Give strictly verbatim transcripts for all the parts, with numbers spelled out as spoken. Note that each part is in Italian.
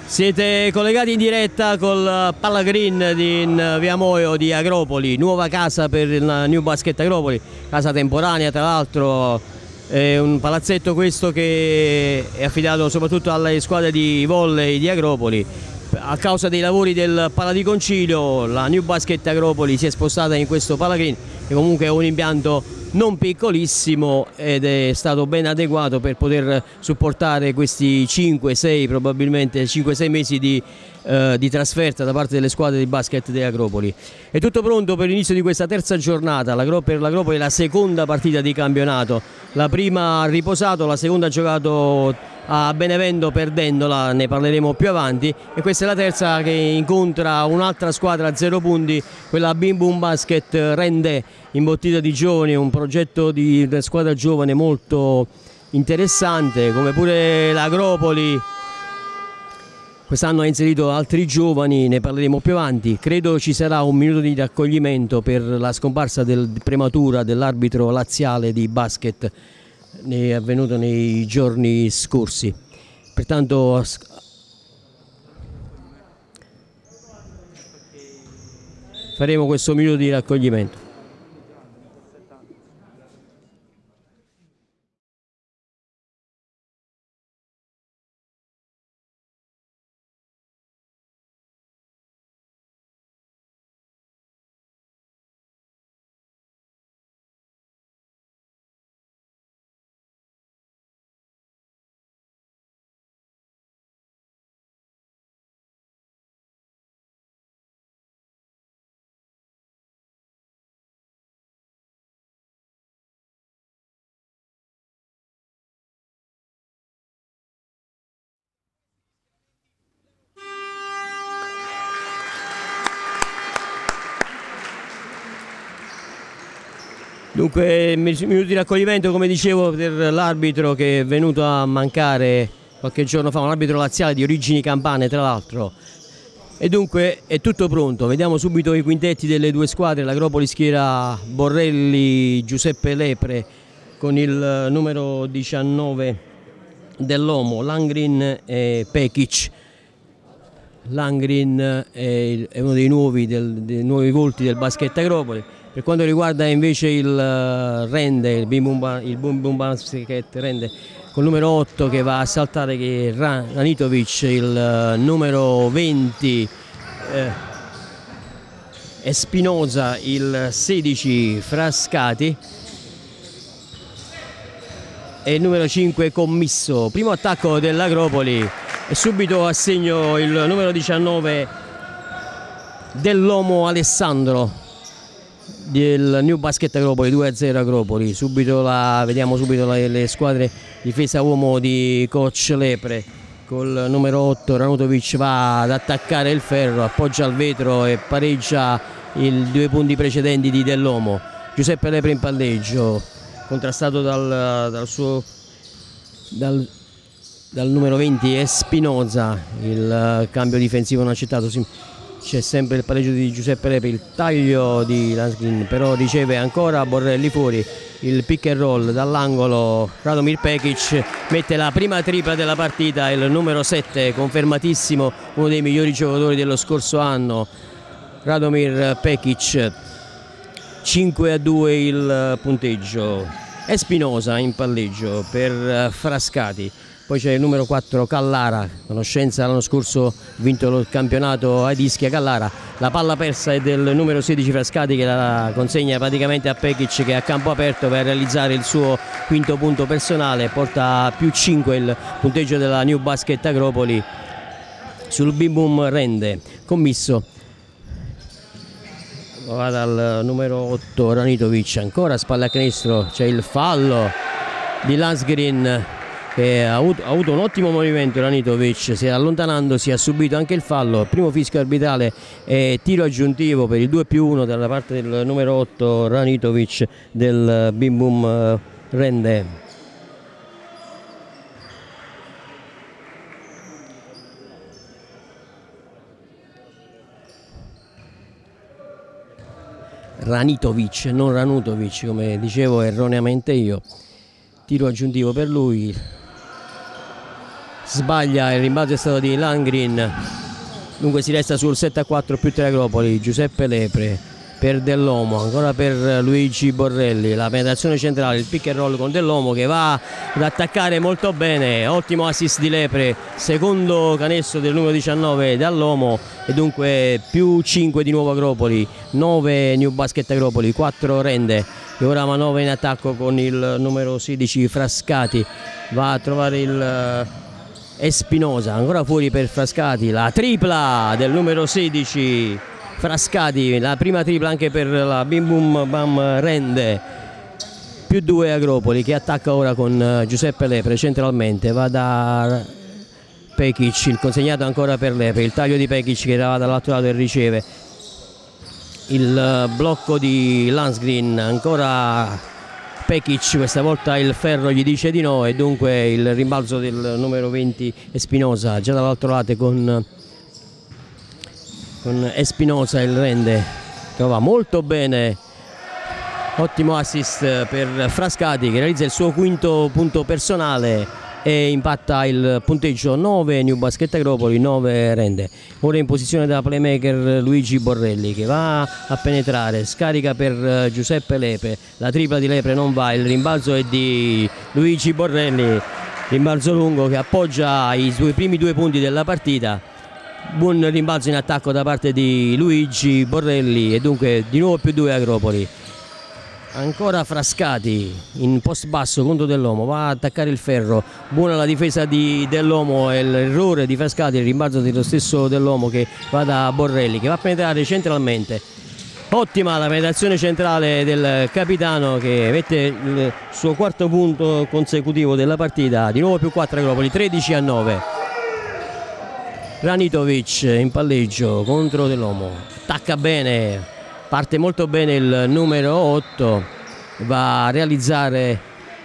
Siete collegati in diretta col Palla Green di Via Moio di Agropoli, nuova casa per il New Basket Agropoli, casa temporanea tra l'altro, è un palazzetto questo che è affidato soprattutto alle squadre di volley di Agropoli. A causa dei lavori del Pala di Concilio la New Basket Agropoli si è spostata in questo Pala Green, che comunque è un impianto non piccolissimo ed è stato ben adeguato per poter supportare questi cinque sei, probabilmente cinque sei mesi di, eh, di trasferta da parte delle squadre di basket di Agropoli. È tutto pronto per l'inizio di questa terza giornata. Per l'Agropoli è la seconda partita di campionato, la prima ha riposato, la seconda ha giocato a Benevento perdendola, ne parleremo più avanti, e questa è la terza che incontra un'altra squadra a zero punti, quella Bim Bum Basket Rende, imbottita di giovani, un progetto di squadra giovane molto interessante, come pure l'Agropoli quest'anno ha inserito altri giovani, ne parleremo più avanti. Credo ci sarà un minuto di raccoglimento per la scomparsa del, prematura dell'arbitro laziale di basket, ne è avvenuto nei giorni scorsi, pertanto faremo questo minuto di raccoglimento. Dunque, minuto di raccoglimento, come dicevo, per l'arbitro che è venuto a mancare qualche giorno fa, un arbitro laziale di origini campane tra l'altro. E dunque è tutto pronto, vediamo subito i quintetti delle due squadre. L'Agropoli schiera Borrelli, Giuseppe Lepre con il numero diciannove dell'Omo, Langrin e Pekic. Langrin è uno dei nuovi, del, dei nuovi volti del basket Agropoli. Per quanto riguarda invece il Rende, il Bim Bum, il Bum Bum Basket Rende, col numero otto che va a saltare, che è Ranitovic, il numero venti eh, Espinosa, il sedici Frascati e il numero cinque Commisso. Primo attacco dell'Agropoli e subito a segno il numero diciannove dell'Omo Alessandro del New Basket Agropoli, due a zero Agropoli. Subito la, vediamo subito la, le squadre difesa uomo di coach Lepre col numero otto Ranutovic va ad attaccare il ferro, appoggia al vetro e pareggia i due punti precedenti di dell'Omo. Giuseppe Lepre in palleggio, contrastato dal, dal suo dal, dal numero venti Espinosa. Il cambio difensivo non accettato, c'è sempre il pareggio di Giuseppe Lepre, il taglio di Lanskin, però riceve ancora Borrelli fuori, il pick and roll dall'angolo. Radomir Pekic mette la prima tripla della partita, il numero sette confermatissimo, uno dei migliori giocatori dello scorso anno, Radomir Pekic. Cinque a due il punteggio. Espinosa in palleggio per Frascati. Poi c'è il numero quattro Callara, conoscenza l'anno scorso, vinto il campionato a Ischia. Callara, la palla persa è del numero sedici Frascati che la consegna praticamente a Pekic, che è a campo aperto per realizzare il suo quinto punto personale, porta a più cinque il punteggio della New Basket Agropoli sul Bim Bum Rende. Commisso va dal numero otto Ranitovic, ancora spalla a canestro, c'è il fallo di Lansgren che ha avuto, ha avuto un ottimo movimento. Ranitovic, si è allontanandosi, ha subito anche il fallo, primo fischio arbitrale e tiro aggiuntivo per il due più uno dalla parte del numero otto Ranitovic del Bim Bum Rende. Ranitovic, non Ranutovic, come dicevo erroneamente io. Tiro aggiuntivo per lui. sbaglia, il rimbalzo è stato di Landgren, dunque si resta sul sette a quattro più tre Agropoli. Giuseppe Lepre per Dell'Omo, ancora per Luigi Borrelli, la penetrazione centrale, il pick and roll con Dell'Omo che va ad attaccare molto bene, ottimo assist di Lepre, secondo canestro del numero diciannove Dell'Omo e dunque più cinque di nuovo Agropoli, nove New Basket Agropoli, quattro rende che ora manovra in attacco con il numero sedici Frascati, va a trovare il Espinosa, ancora fuori per Frascati, la tripla del numero sedici Frascati, la prima tripla anche per la Bim Bum Bam rende, più due Agropoli che attacca ora con Giuseppe Lepre centralmente, va da Pekic, il consegnato ancora per Lepre, il taglio di Pekic che va dall'altro lato e riceve, il blocco di Landgren, ancora Pekic, questa volta il ferro gli dice di no e dunque il rimbalzo del numero venti Espinosa, già dall'altro lato con con Espinosa, il rende, trova molto bene, ottimo assist per Frascati che realizza il suo quinto punto personale e impatta il punteggio nove New Basket Agropoli, nove rende. Ora in posizione da playmaker Luigi Borrelli che va a penetrare, scarica per Giuseppe Lepre, la tripla di Lepre non va, il rimbalzo è di Luigi Borrelli, rimbalzo lungo che appoggia i suoi primi due punti della partita. Buon rimbalzo in attacco da parte di Luigi Borrelli e dunque di nuovo più due Agropoli. Ancora Frascati in post basso contro Dell'Omo, va a attaccare il ferro, buona la difesa di Dell'Omo e l'errore di Frascati, il rimbalzo dello stesso Dell'Omo che va da Borrelli che va a penetrare centralmente. Ottima la penetrazione centrale del capitano che mette il suo quarto punto consecutivo della partita, di nuovo più quattro Agropoli, tredici a nove. Ranitovic in palleggio contro Dell'Omo, attacca bene, parte molto bene il numero otto, va a realizzare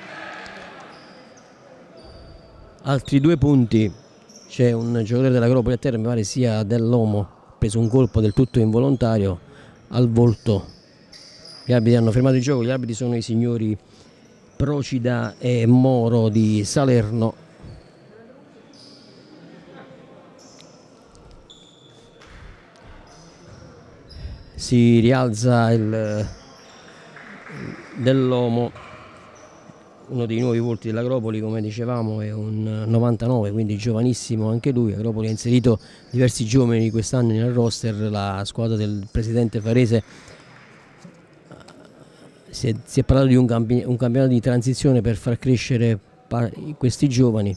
altri due punti. C'è un giocatore dell'Agropoli a terra, mi pare sia Dell'Omo, ha preso un colpo del tutto involontario al volto. Gli arbitri hanno fermato il gioco, gli arbitri sono i signori Procida e Moro di Salerno. Si rialza il Dell'Omo, uno dei nuovi volti dell'Agropoli, come dicevamo è un novantanove, quindi giovanissimo anche lui. Agropoli ha inserito diversi giovani quest'anno nel roster, la squadra del presidente Farese si è, si è parlato di un, campi, un campionato di transizione per far crescere questi giovani,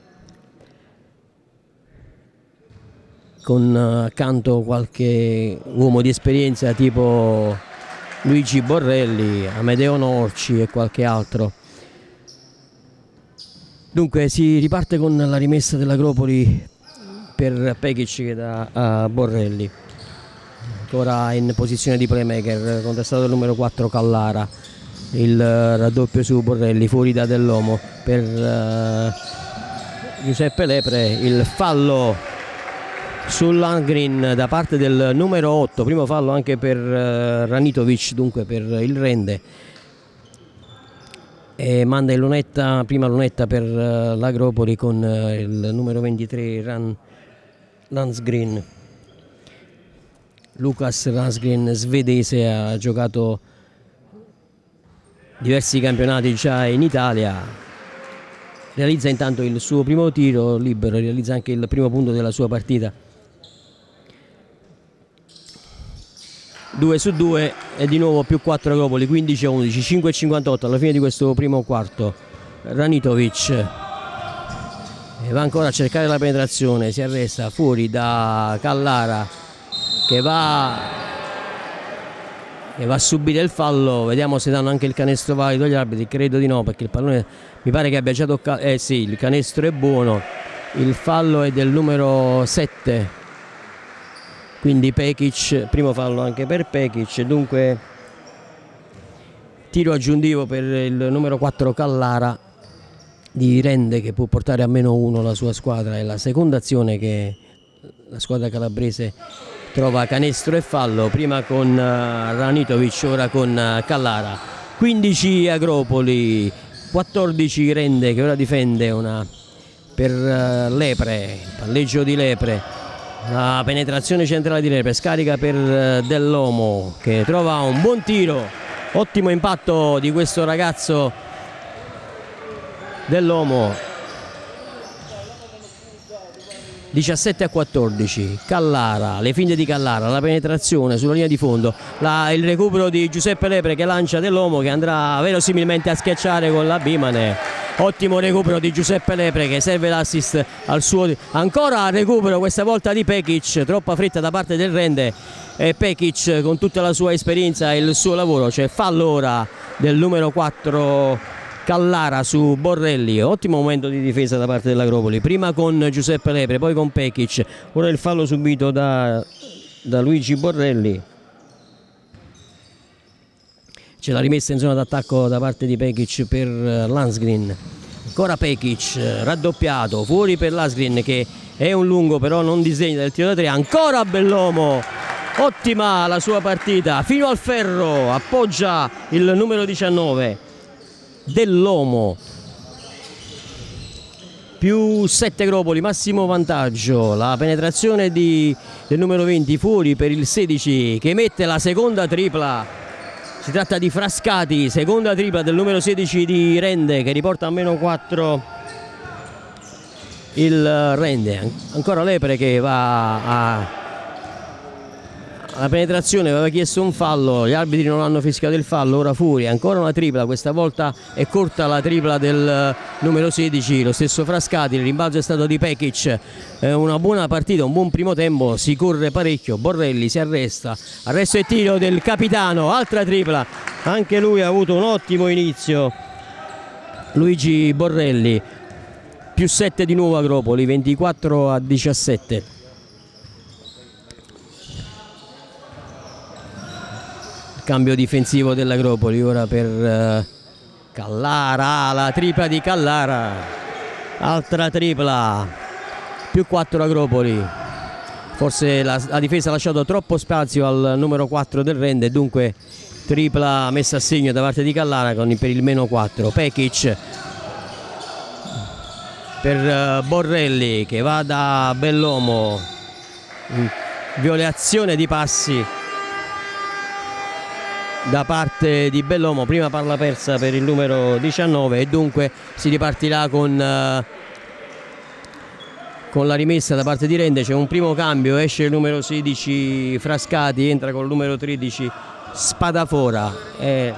con accanto qualche uomo di esperienza tipo Luigi Borrelli, Amedeo Norci e qualche altro. Dunque si riparte con la rimessa dell'Agropoli per Pekic che dà a Borrelli, ancora in posizione di playmaker, contestato il numero quattro Callara, il raddoppio su Borrelli, fuori da Dell'Omo per uh, Giuseppe Lepre, il fallo sul Landgren da parte del numero otto, primo fallo anche per uh, Ranitovic, dunque per il rende, e manda in lunetta, prima lunetta per uh, l'Agropoli con uh, il numero ventitré Ran, Landgren. Lucas Landgren, svedese, ha giocato diversi campionati già in Italia, realizza intanto il suo primo tiro libero, realizza anche il primo punto della sua partita. due su due e di nuovo più quattro Agropoli, quindici a undici, cinque e cinquantotto alla fine di questo primo quarto. Ranitovic e va ancora a cercare la penetrazione, si arresta fuori da Callara che va, che va a subire il fallo. Vediamo se danno anche il canestro valido agli arbitri, credo di no perché il pallone mi pare che abbia già toccato, eh sì, il canestro è buono, il fallo è del numero sette, quindi Pekic, primo fallo anche per Pekic, dunque tiro aggiuntivo per il numero quattro Callara di rende che può portare a meno uno la sua squadra. È la seconda azione che la squadra calabrese trova canestro e fallo, prima con Ranitovic, ora con Callara. quindici Agropoli, quattordici rende che ora difende una per Lepre, il palleggio di Lepre, la penetrazione centrale di Lepre, scarica per Dell'Omo che trova un buon tiro, ottimo impatto di questo ragazzo Dell'Omo. diciassette a quattordici, Callara, le finte di Callara, la penetrazione sulla linea di fondo, la, il recupero di Giuseppe Lepre che lancia Dell'Omo che andrà verosimilmente a schiacciare con la Bimane. Ottimo recupero di Giuseppe Lepre che serve l'assist al suo, ancora recupero questa volta di Pekic, troppa fretta da parte del Rende e Pekic con tutta la sua esperienza e il suo lavoro. C'è fallo ora del numero quattro Callara su Borrelli, ottimo momento di difesa da parte dell'Agropoli, prima con Giuseppe Lepre, poi con Pekic, ora il fallo subito da, da Luigi Borrelli. C'è la rimessa in zona d'attacco da parte di Pekic per Lansgren, ancora Pekic, raddoppiato, fuori per Lansgren che è un lungo però non disdegna del tiro da tre, ancora Bellomo, ottima la sua partita, fino al ferro, appoggia il numero diciannove. Dell'Omo, più sette Agropoli, massimo vantaggio, la penetrazione di, del numero venti fuori per il sedici che mette la seconda tripla, si tratta di Frascati, seconda tripla del numero sedici di Rende che riporta a meno quattro il Rende, ancora Lepre che va a la penetrazione, aveva chiesto un fallo, gli arbitri non hanno fischiato il fallo, ora fuori, ancora una tripla, questa volta è corta la tripla del numero sedici, lo stesso Frascati, il rimbalzo è stato di Pekic, eh, una buona partita, un buon primo tempo, si corre parecchio, Borrelli si arresta, arresto e tiro del capitano, altra tripla, anche lui ha avuto un ottimo inizio, Luigi Borrelli, più sette di nuovo Agropoli, ventiquattro a diciassette. Cambio difensivo dell'Agropoli ora per uh, Callara, la tripla di Callara, altra tripla, più quattro Agropoli, forse la, la difesa ha lasciato troppo spazio al numero quattro del Rende, dunque tripla messa a segno da parte di Callara con, per il meno quattro. Pekic per uh, Borrelli che va da Bellomo, violazione di passi da parte di Bellomo, prima palla persa per il numero diciannove e dunque si ripartirà con, uh, con la rimessa da parte di Rende. C'è un primo cambio, esce il numero sedici Frascati, entra con il numero tredici Spadafora. È,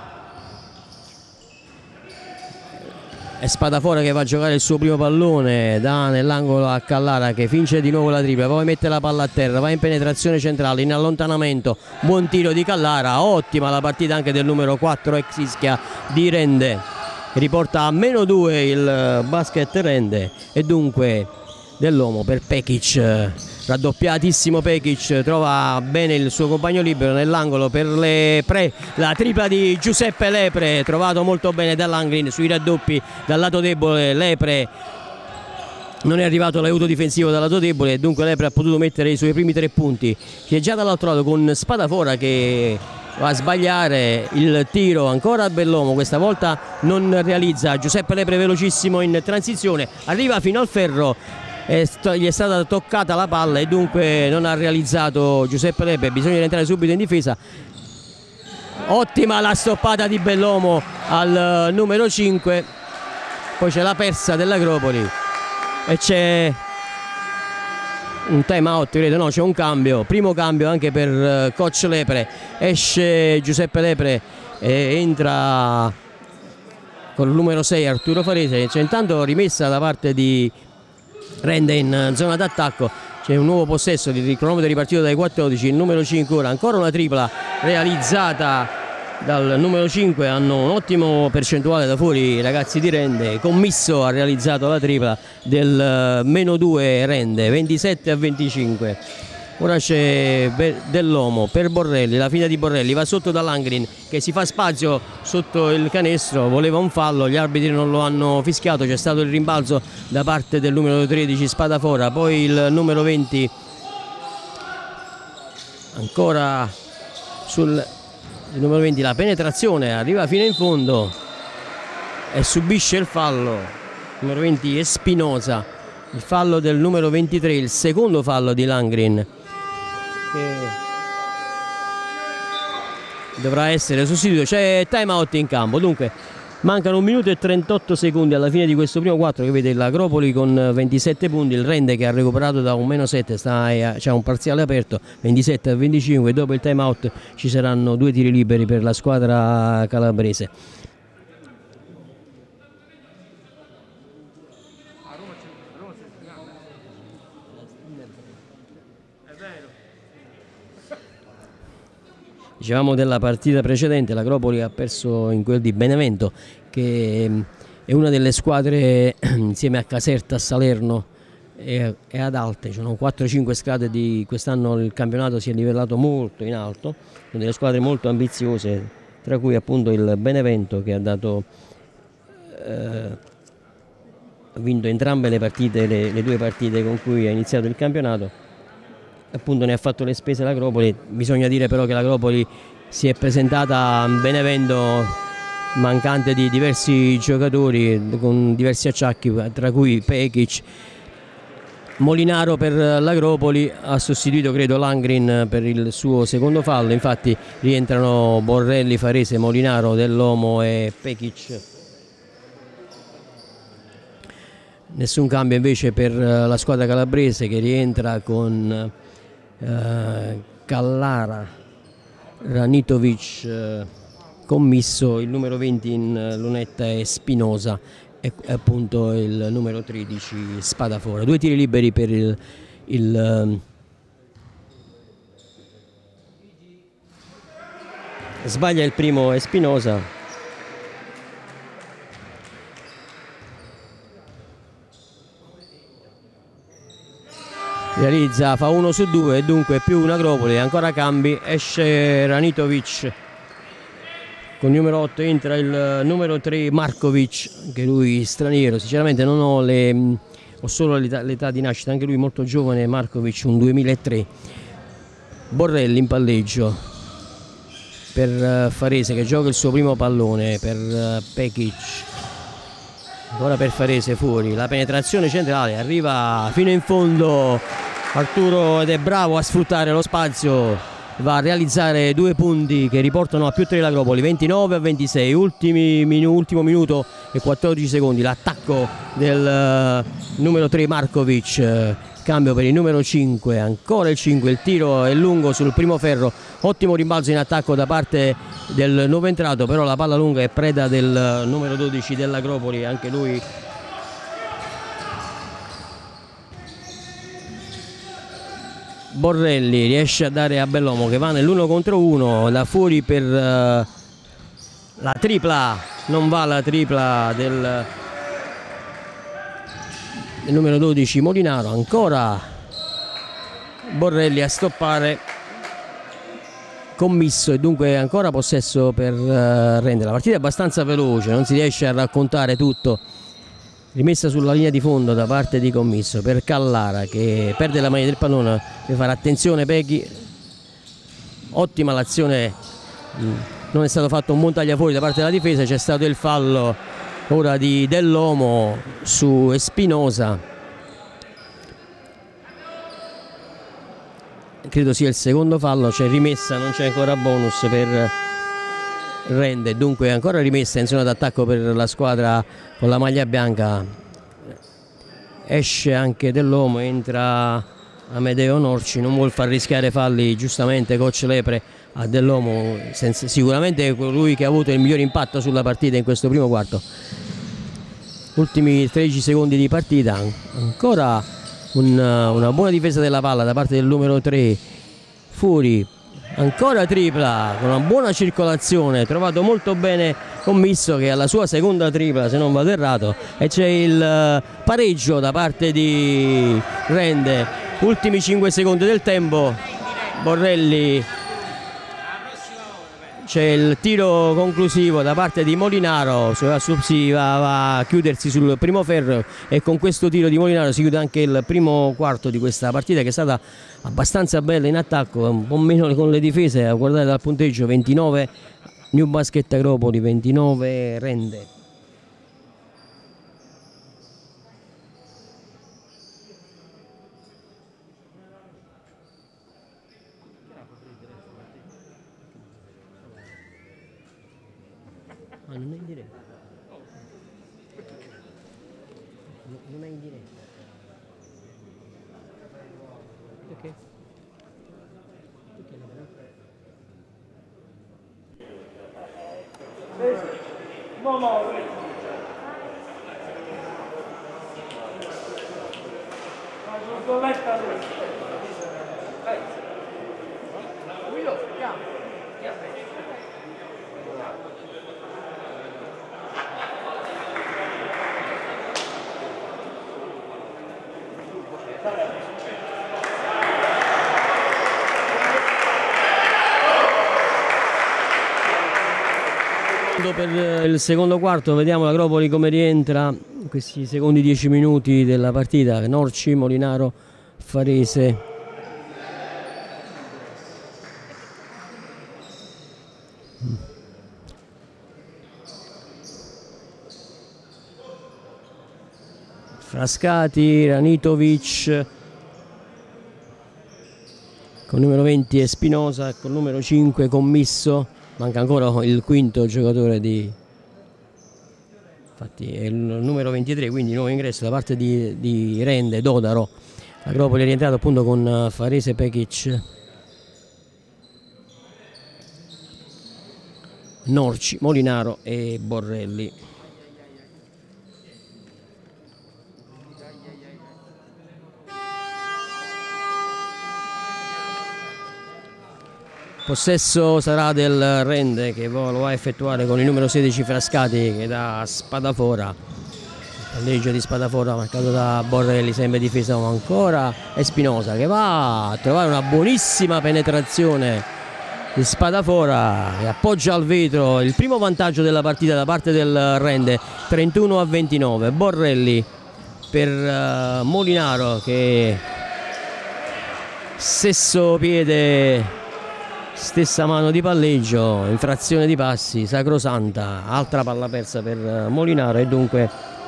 è Spadafora che va a giocare il suo primo pallone, dà nell'angolo a Callara che vince di nuovo la tripla, poi mette la palla a terra, va in penetrazione centrale, in allontanamento, buon tiro di Callara, ottima la partita anche del numero quattro ex Ischia di Rende, riporta a meno due il basket Rende e dunque Dell'Omo per Pekic, raddoppiatissimo Pekic, trova bene il suo compagno libero nell'angolo per Lepre, la tripla di Giuseppe Lepre, trovato molto bene da Lansgren sui raddoppi dal lato debole. Lepre non è arrivato l'aiuto difensivo dal lato debole e dunque Lepre ha potuto mettere i suoi primi tre punti, che è già dall'altro lato con Spadafora che va a sbagliare il tiro, ancora Bellomo, questa volta non realizza, Giuseppe Lepre velocissimo in transizione, arriva fino al ferro, È gli è stata toccata la palla e dunque non ha realizzato Giuseppe Lepre, bisogna rientrare subito in difesa. Ottima la stoppata di Bellomo al numero cinque, poi c'è la persa dell'Agropoli e c'è un time out, credo, no, c'è un cambio, primo cambio anche per coach Lepre, esce Giuseppe Lepre e entra con il numero sei Arturo Farese. C'è intanto rimessa da parte di Rende in zona d'attacco, c'è un nuovo possesso di cronometro ripartito dai quattordici, il numero cinque ora, ancora una tripla realizzata dal numero cinque, hanno un ottimo percentuale da fuori i ragazzi di Rende, Commisso ha realizzato la tripla del meno due Rende, ventisette a venticinque. Ora c'è Dell'Omo per Borrelli, la fine di Borrelli, va sotto da Lansgren che si fa spazio sotto il canestro, voleva un fallo, gli arbitri non lo hanno fischiato, c'è stato il rimbalzo da parte del numero tredici Spadafora, poi il numero venti ancora sul il numero venti, la penetrazione arriva fino in fondo e subisce il fallo numero venti Espinosa, il fallo del numero ventitré, il secondo fallo di Langren, che dovrà essere sostituito. C'è time out in campo, dunque mancano un minuto e trentotto secondi alla fine di questo primo quarto, che vede l'Agropoli con ventisette punti, il Rende che ha recuperato da un meno sette, c'è un parziale aperto ventisette a venticinque. Dopo il time out ci saranno due tiri liberi per la squadra calabrese. Dicevamo della partita precedente, l'Agropoli ha perso in quel di Benevento, che è una delle squadre insieme a Caserta, a Salerno e, e ad Alte. Ci sono quattro cinque squadre di quest'anno, il campionato si è livellato molto in alto, sono delle squadre molto ambiziose, tra cui appunto il Benevento, che ha dato eh, ha vinto entrambe le partite, le, le due partite con cui ha iniziato il campionato. Appunto ne ha fatto le spese l'Agropoli. Bisogna dire però che l'Agropoli si è presentata a Benevento mancante di diversi giocatori, con diversi acciacchi, tra cui Pekic. Molinaro per l'Agropoli ha sostituito credo Langren per il suo secondo fallo, infatti rientrano Borrelli, Farese, Molinaro, Dell'Omo e Pekic. Nessun cambio invece per la squadra calabrese, che rientra con Uh, Callara, Ranitovic, uh, Commisso, il numero venti in uh, lunetta è Spinosa e, e appunto il numero tredici Spadafora. Due tiri liberi per il, il uh, sbaglia il primo Espinosa. Realizza, fa uno su due e dunque più un Agropoli, ancora cambi, esce Ranitovic con il numero otto, entra il numero tre Markovic, anche lui straniero. Sinceramente non ho le ho solo l'età di nascita, anche lui molto giovane, Markovic, un duemilatré. Borrelli in palleggio per Farese, che gioca il suo primo pallone per Pekic, ancora per Farese, fuori la penetrazione centrale, arriva fino in fondo Arturo ed è bravo a sfruttare lo spazio, va a realizzare due punti che riportano a più tre l'Agropoli, ventinove a ventisei, ultimi minu, ultimo minuto e quattordici secondi. L'attacco del uh, numero tre Markovic, uh, cambio per il numero cinque, ancora il cinque, il tiro è lungo sul primo ferro, ottimo rimbalzo in attacco da parte del nuovo entrato, però la palla lunga è preda del uh, numero dodici dell'Agropoli, anche lui Borrelli riesce a dare a Bellomo, che va nell'uno contro uno, da fuori per uh, la tripla, non va la tripla del, del numero dodici Molinaro, ancora Borrelli a stoppare Commisso e dunque ancora possesso per uh, Rende. La partita è abbastanza veloce, non si riesce a raccontare tutto. Rimessa sulla linea di fondo da parte di Commisso per Callara, che perde la maglia del pallone, deve fare attenzione Peghi, ottima l'azione, non è stato fatto un buon tagliafuori da parte della difesa, c'è stato il fallo ora di Dell'Omo su Espinosa, credo sia il secondo fallo, c'è rimessa, non c'è ancora bonus per Rende, dunque ancora rimessa in zona d'attacco per la squadra con la maglia bianca. Esce anche Dell'Omo, entra Amedeo Norci, non vuol far rischiare falli giustamente coach Lepre a Dell'Omo, sicuramente è colui che ha avuto il miglior impatto sulla partita in questo primo quarto. Ultimi tredici secondi di partita, ancora un, una buona difesa della palla da parte del numero tre Furi, ancora tripla con una buona circolazione, trovato molto bene Commisso, che alla sua seconda tripla se non vado errato, e c'è il pareggio da parte di Rende. Ultimi cinque secondi del tempo, Borrelli, c'è il tiro conclusivo da parte di Molinaro, si va a chiudersi sul primo ferro e con questo tiro di Molinaro si chiude anche il primo quarto di questa partita, che è stata abbastanza bella in attacco, un po' meno con le difese. A guardare dal punteggio, ventinove New Basket Agropoli, ventinove Rende. Ah, non è in diretta. No, non è in diretta. Perché? Perché no? No, no. Non metta lui. Guido, chiama. Per il secondo quarto vediamo l'Agropoli come rientra in questi secondi dieci minuti della partita. Norci, Molinaro, Farese. Frascati, Ranitovic con il numero venti Espinosa e con il numero cinque Commisso. Manca ancora il quinto giocatore di... Infatti è il numero ventitré, quindi nuovo ingresso da parte di, di Rende, Dodaro. L'Agropoli è rientrato appunto con Farese, Pekic, Norci, Molinaro e Borrelli. Possesso sarà del Rende, che lo va a effettuare con il numero sedici Frascati, che da Spadafora. Il palleggio di Spadafora marcato da Borrelli, sempre difesa ancora Espinosa, che va a trovare una buonissima penetrazione di Spadafora e appoggia al vetro il primo vantaggio della partita da parte del Rende, trentuno a ventinove. Borrelli per uh, Molinaro, che stesso piede, stessa mano di palleggio, infrazione di passi, sacrosanta, altra palla persa per Molinaro e dunque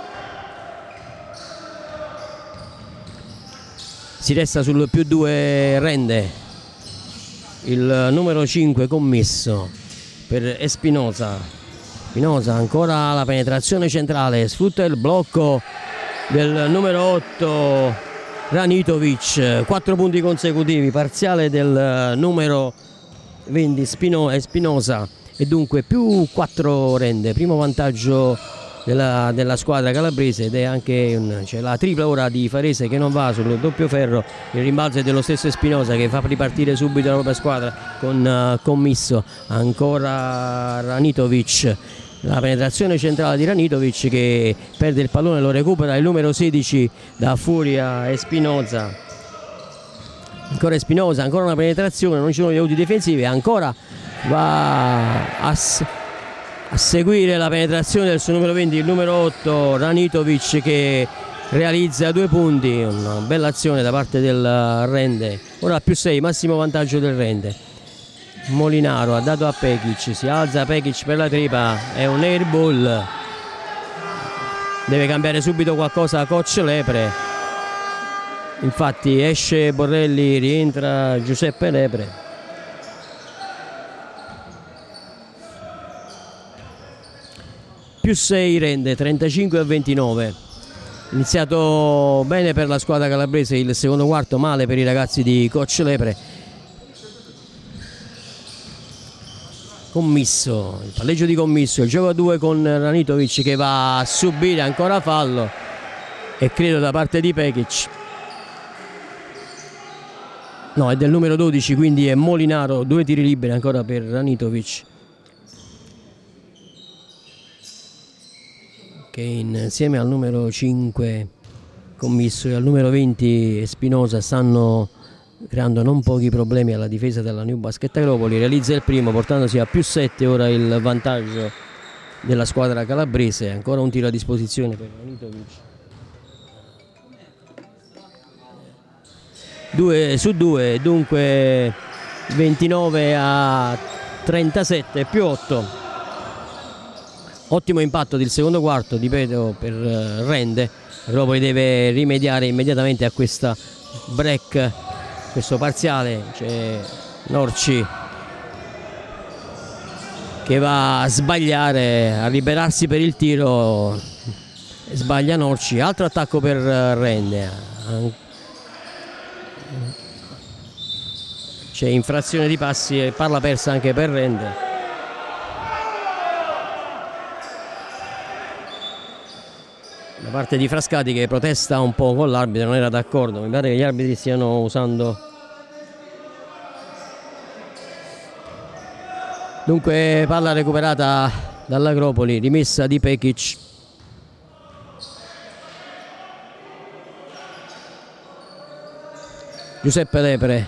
si resta sul più due Rende. Il numero cinque Commisso per Espinosa. Espinosa ancora la penetrazione centrale, sfrutta il blocco del numero otto Ranitovic, quattro punti consecutivi, parziale del numero venti Espinosa e dunque più quattro Rende, primo vantaggio della, della squadra calabrese, ed è anche c'è la tripla ora di Farese che non va sul doppio ferro. Il rimbalzo è dello stesso Espinosa, che fa ripartire subito la propria squadra con uh, Commisso, ancora Ranitovic, la penetrazione centrale di Ranitovic che perde il pallone, lo recupera il numero sedici da Furia Espinosa. Ancora Espinosa, ancora una penetrazione, non ci sono gli aiuti difensivi, ancora va a, a seguire la penetrazione del suo numero venti, il numero otto Ranitovic, che realizza due punti, una bella azione da parte del Rende. Ora più sei, massimo vantaggio del Rende. Molinaro ha dato a Pekic, si alza Pekic per la tripa, è un airball, deve cambiare subito qualcosa coach Lepre. Infatti esce Borrelli, rientra Giuseppe Lepre. Più sei Rende, trentacinque a ventinove. Iniziato bene per la squadra calabrese il secondo quarto, male per i ragazzi di coach Lepre. Commisso, il palleggio di Commisso, il gioco a due con Ranitovic che va a subire ancora fallo e credo da parte di Pekic. No, è del numero dodici, quindi è Molinaro, due tiri liberi ancora per Ranitovic, che insieme al numero cinque Commisso e al numero venti Espinosa stanno creando non pochi problemi alla difesa della New Basket Agropoli. Realizza il primo portandosi a più sette ora il vantaggio della squadra calabrese. Ancora un tiro a disposizione per Ranitovic. due su due, dunque ventinove a trentasette più otto. Ottimo impatto del secondo quarto, ripeto, per Rende. Agropoli deve rimediare immediatamente a questa break, questo parziale. C'è Norci che va a sbagliare, a liberarsi per il tiro, sbaglia Norci. Altro attacco per Rende, c'è infrazione di passi e palla persa anche per Rende. Da parte di Frascati, che protesta un po' con l'arbitro, non era d'accordo. Mi pare che gli arbitri stiano usando. Dunque palla recuperata dall'Agropoli, rimessa di Pekic. Giuseppe Lepre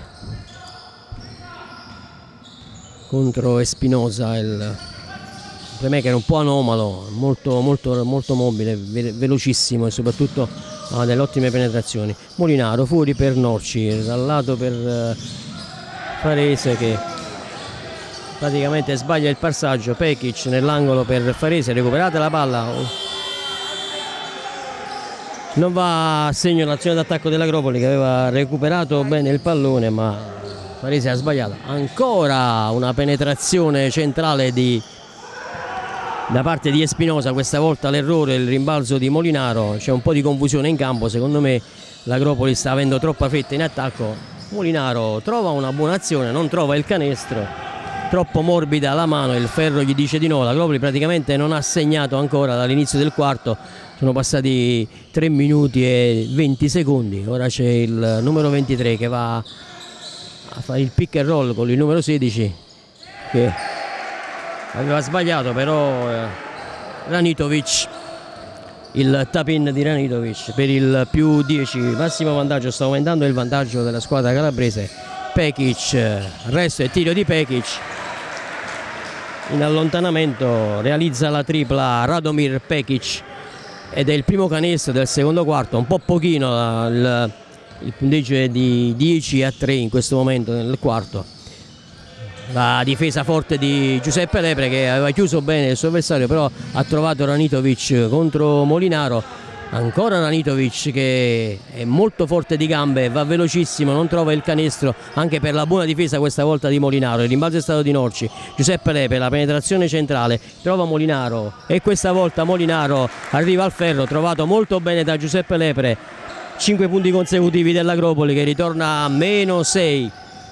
contro Espinosa, il playmaker un po' anomalo, molto, molto, molto mobile, ve velocissimo e soprattutto ha delle ottime penetrazioni. Molinaro fuori per Norci, dal lato per uh, Farese, che praticamente sbaglia il passaggio. Pekic nell'angolo per Farese, recuperata la palla, non va a segno l'azione d'attacco dell'Agropoli, che aveva recuperato bene il pallone, ma Farese ha sbagliato. Ancora una penetrazione centrale di da parte di Espinosa, questa volta l'errore, il rimbalzo di Molinaro. C'è un po' di confusione in campo, secondo me l'Agropoli sta avendo troppa fretta in attacco. Molinaro trova una buona azione, non trova il canestro, troppo morbida la mano, il ferro gli dice di no. L'Agropoli praticamente non ha segnato ancora dall'inizio del quarto, sono passati tre minuti e venti secondi. Ora c'è il numero ventitré che va a fare il pick and roll con il numero sedici, che aveva sbagliato però eh, Ranitovic, il tap-in di Ranitovic per il più dieci, massimo vantaggio, sta aumentando il vantaggio della squadra calabrese. Pekic, resto e tiro di Pekic, in allontanamento realizza la tripla Radomir Pekic ed è il primo canestro del secondo quarto, un po' pochino, il, il punteggio è di dieci a tre in questo momento nel quarto. La difesa forte di Giuseppe Lepre, che aveva chiuso bene il suo avversario, però ha trovato Ranitovic contro Molinaro. Ancora Ranitovic, che è molto forte di gambe, va velocissimo, non trova il canestro, anche per la buona difesa questa volta di Molinaro. Il rimbalzo è stato di Norci. Giuseppe Lepre, la penetrazione centrale, trova Molinaro e questa volta Molinaro arriva al ferro, trovato molto bene da Giuseppe Lepre. cinque punti consecutivi dell'Agropoli, che ritorna a meno sei.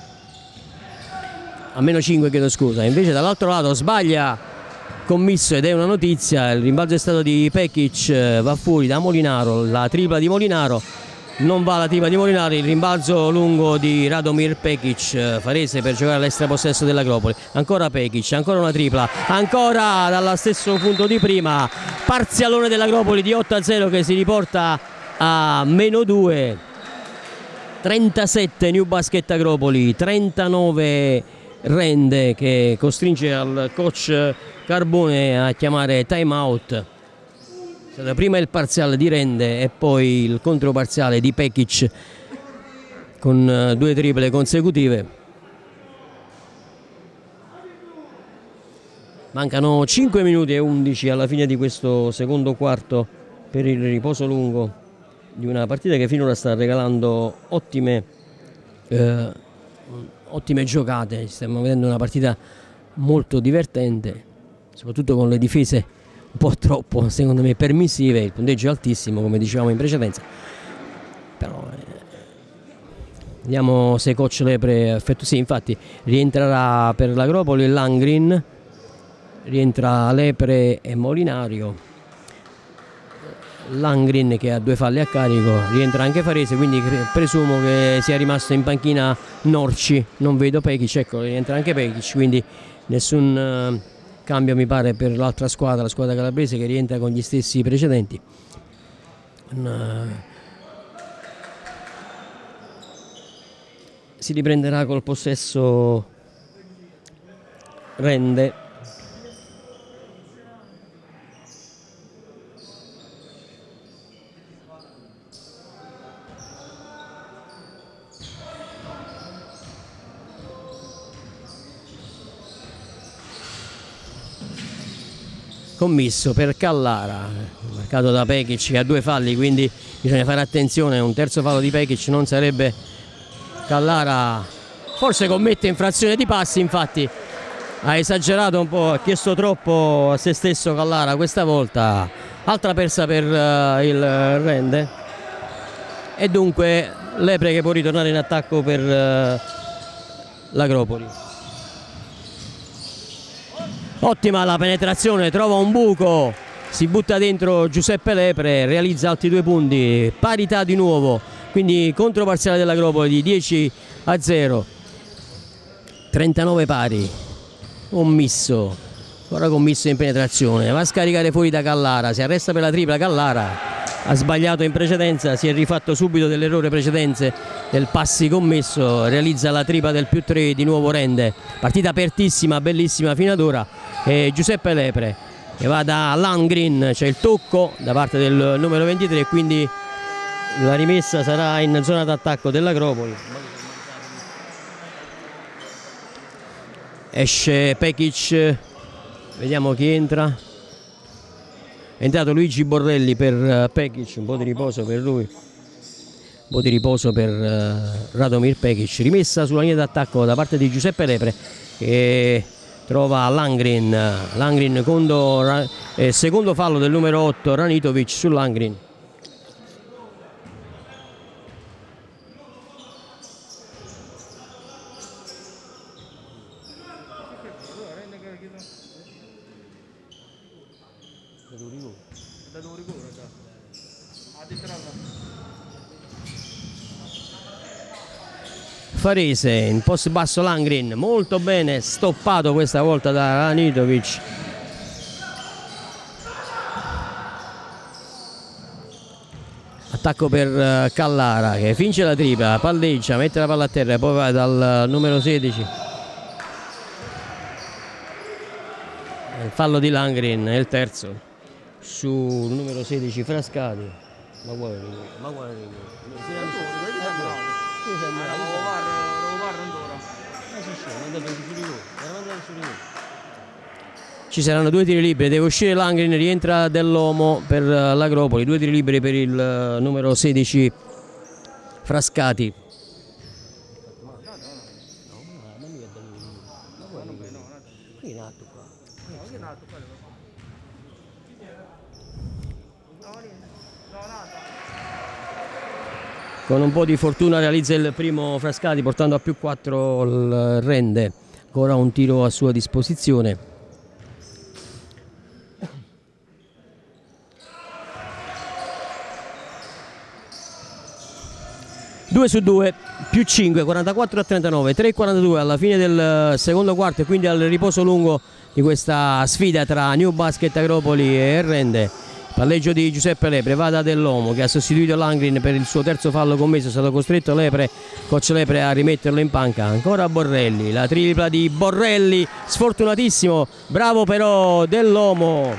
A meno cinque, chiedo scusa. Invece dall'altro lato sbaglia Commisso, ed è una notizia. Il rimbalzo è stato di Pekic, va fuori da Molinaro, la tripla di Molinaro, non va la tripla di Molinaro, il rimbalzo lungo di Radomir Pekic, Farese per giocare all'extra possesso dell'Agropoli. Ancora Pekic, ancora una tripla, ancora dallo stesso punto di prima, parzialone dell'Agropoli di otto a zero, che si riporta a meno due. trentasette New Basket Agropoli, trentanove Rende, che costringe al coach Carbone a chiamare time out. È stato prima il parziale di Rende e poi il controparziale di Pekic con due triple consecutive. Mancano cinque minuti e undici alla fine di questo secondo quarto per il riposo lungo di una partita che finora sta regalando ottime eh, ottime giocate. Stiamo vedendo una partita molto divertente, soprattutto con le difese un po' troppo, secondo me, permissive. Il punteggio è altissimo, come dicevamo in precedenza, però eh, vediamo se coach Lepre effetto. Sì, infatti rientrerà per l'Agropoli Langrin, rientra Lepre e Molinario. Langrin, che ha due falli a carico, rientra anche Farese, quindi presumo che sia rimasto in panchina Norci. Non vedo Pekic, ecco, rientra anche Pekic, quindi nessun uh, cambio mi pare per l'altra squadra, la squadra calabrese, che rientra con gli stessi precedenti. Uh, si riprenderà col possesso Rende. Commisso per Callara, marcato da Pekic, che ha due falli, quindi bisogna fare attenzione. Un terzo fallo di Pekic non sarebbe. Callara forse commette infrazione di passi, infatti ha esagerato un po', ha chiesto troppo a se stesso Callara questa volta. Altra persa per uh, il Rende, e dunque Lepre che può ritornare in attacco per uh, l'Agropoli. Ottima la penetrazione, trova un buco, si butta dentro Giuseppe Lepre, realizza altri due punti, parità di nuovo, quindi controparziale dell'Agropoli di dieci a zero, trentanove pari, commisso, ora commisso in penetrazione, va a scaricare fuori da Callara, si arresta per la tripla. Callara ha sbagliato in precedenza, si è rifatto subito dell'errore precedente del passi commesso, realizza la tripla del più tre, di nuovo Rende, partita apertissima, bellissima fino ad ora. E Giuseppe Lepre che va da Landgren, c'è il tocco da parte del numero ventitré, quindi la rimessa sarà in zona d'attacco dell'Agropoli. Esce Pekic, vediamo chi entra. È entrato Luigi Borrelli per Pekic, un po' di riposo per lui, un po' di riposo per uh, Radomir Pekic. Rimessa sulla linea d'attacco da parte di Giuseppe Lepre che trova Landgren, Landgren contro, eh, secondo fallo del numero otto Ranitovic su Landgren. Farese in post basso, Landgren molto bene, stoppato questa volta da Ranitovic. Attacco per Callara che vince la tripla, palleggia, mette la palla a terra e poi va dal numero sedici. Il fallo di Landgren è il terzo sul numero sedici Frascati. Ma guarda, ma guarda. Ci saranno due tiri liberi, deve uscire Landgren, rientra Dell'Omo per l'Agropoli, due tiri liberi per il numero sedici Frascati. Con un po' di fortuna realizza il primo Frascati portando a più quattro il Rende, ancora un tiro a sua disposizione. due su due, più cinque, quarantaquattro a trentanove, tre e quarantadue alla fine del secondo quarto e quindi al riposo lungo di questa sfida tra New Basket Agropoli e Rende. Palleggio di Giuseppe Lepre, va da Dell'Omo che ha sostituito Landgren per il suo terzo fallo commesso, è stato costretto Lepre, coach Lepre a rimetterlo in panca. Ancora Borrelli, la tripla di Borrelli, sfortunatissimo, bravo però Dell'Omo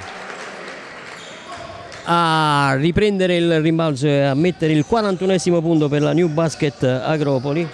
a riprendere il rimbalzo e a mettere il quarantunesimo punto per la New Basket Agropoli.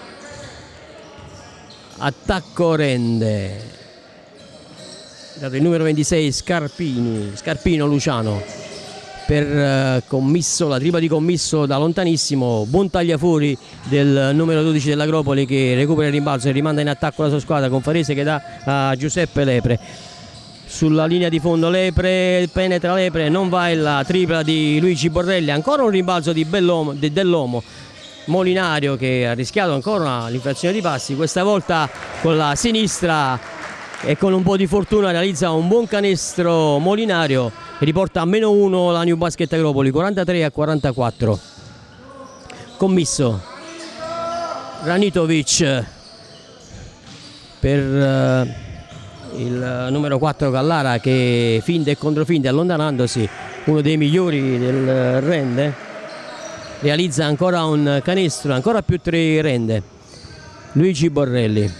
Attacco Rende, dato il numero ventisei Scarpini, Scarpino Luciano per uh, commisso, la tripla di commisso da lontanissimo, buon tagliafuori del numero dodici dell'Agropoli che recupera il rimbalzo e rimanda in attacco la sua squadra con Farese che dà a Giuseppe Lepre. Sulla linea di fondo Lepre, penetra Lepre, non va la tripla di Luigi Borrelli, ancora un rimbalzo di, di Dell'Omo. Molinario che ha rischiato ancora l'infrazione di passi, questa volta con la sinistra e con un po' di fortuna realizza un buon canestro Molinario e riporta a meno uno la New Basket Agropoli, quarantatré a quarantaquattro. Commisso Ranitovic per uh, il numero quattro Callara che finte e controfinte allontanandosi, uno dei migliori del Rende, realizza ancora un canestro, ancora più tre Rende. Luigi Borrelli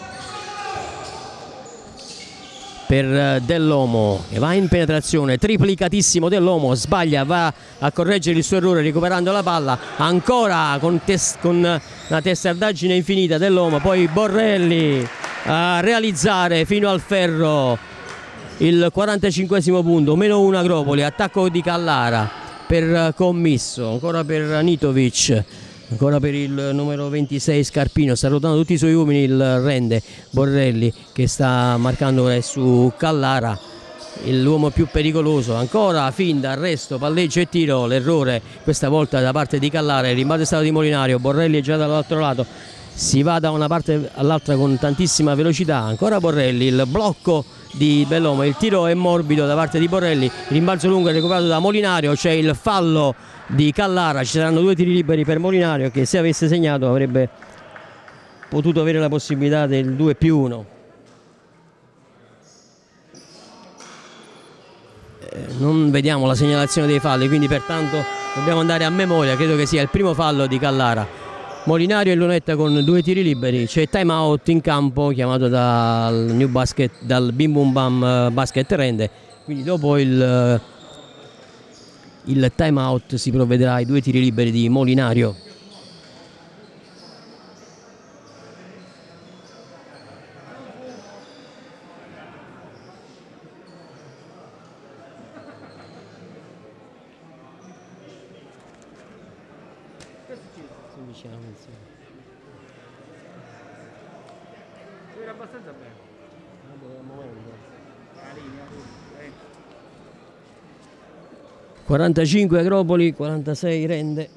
per Dell'Omo che va in penetrazione, triplicatissimo Dell'Omo, sbaglia, va a correggere il suo errore recuperando la palla, ancora con, con una testardaggine infinita Dell'Omo, poi Borrelli a realizzare fino al ferro il quarantacinquesimo punto, meno uno Agropoli. Attacco di Callara per commisso, ancora per Ranitovic, Ancora per il numero ventisei Scarpino, sta ruotando tutti i suoi uomini il rende Borrelli che sta marcando su Callara, l'uomo più pericoloso. Ancora finta, arresto, palleggio e tiro, l'errore questa volta da parte di Callara, il rimbalzo è stato di Molinario, Borrelli è già dall'altro lato, si va da una parte all'altra con tantissima velocità. Ancora Borrelli, il blocco di Bellomo, il tiro è morbido da parte di Borrelli, il rimbalzo lungo è recuperato da Molinario, c'è il fallo di Callara, ci saranno due tiri liberi per Molinario che se avesse segnato avrebbe potuto avere la possibilità del due più uno. Eh, non vediamo la segnalazione dei falli, quindi pertanto dobbiamo andare a memoria, credo che sia il primo fallo di Callara. Molinario e Lunetta con due tiri liberi, c'è time out in campo chiamato dal New Basket, dal Bim Bum Bam Basket Rende, quindi dopo il, il time out si provvederà ai due tiri liberi di Molinario. Era abbastanza bene. quarantacinque Agropoli, quarantasei Rende.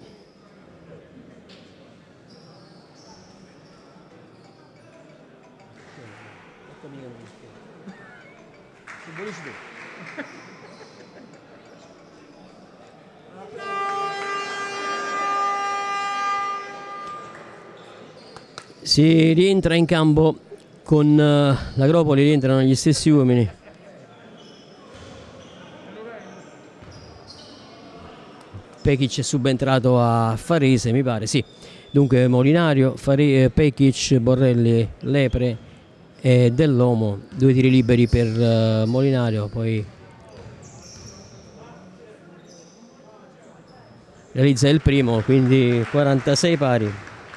Si rientra in campo con uh, l'Agropoli, rientrano gli stessi uomini. Pekic è subentrato a Farese, mi pare, sì. Dunque Molinario, Fare, Pekic, Borrelli, Lepre e Dell'Omo, due tiri liberi per uh, Molinario, poi realizza il primo, quindi quarantasei pari.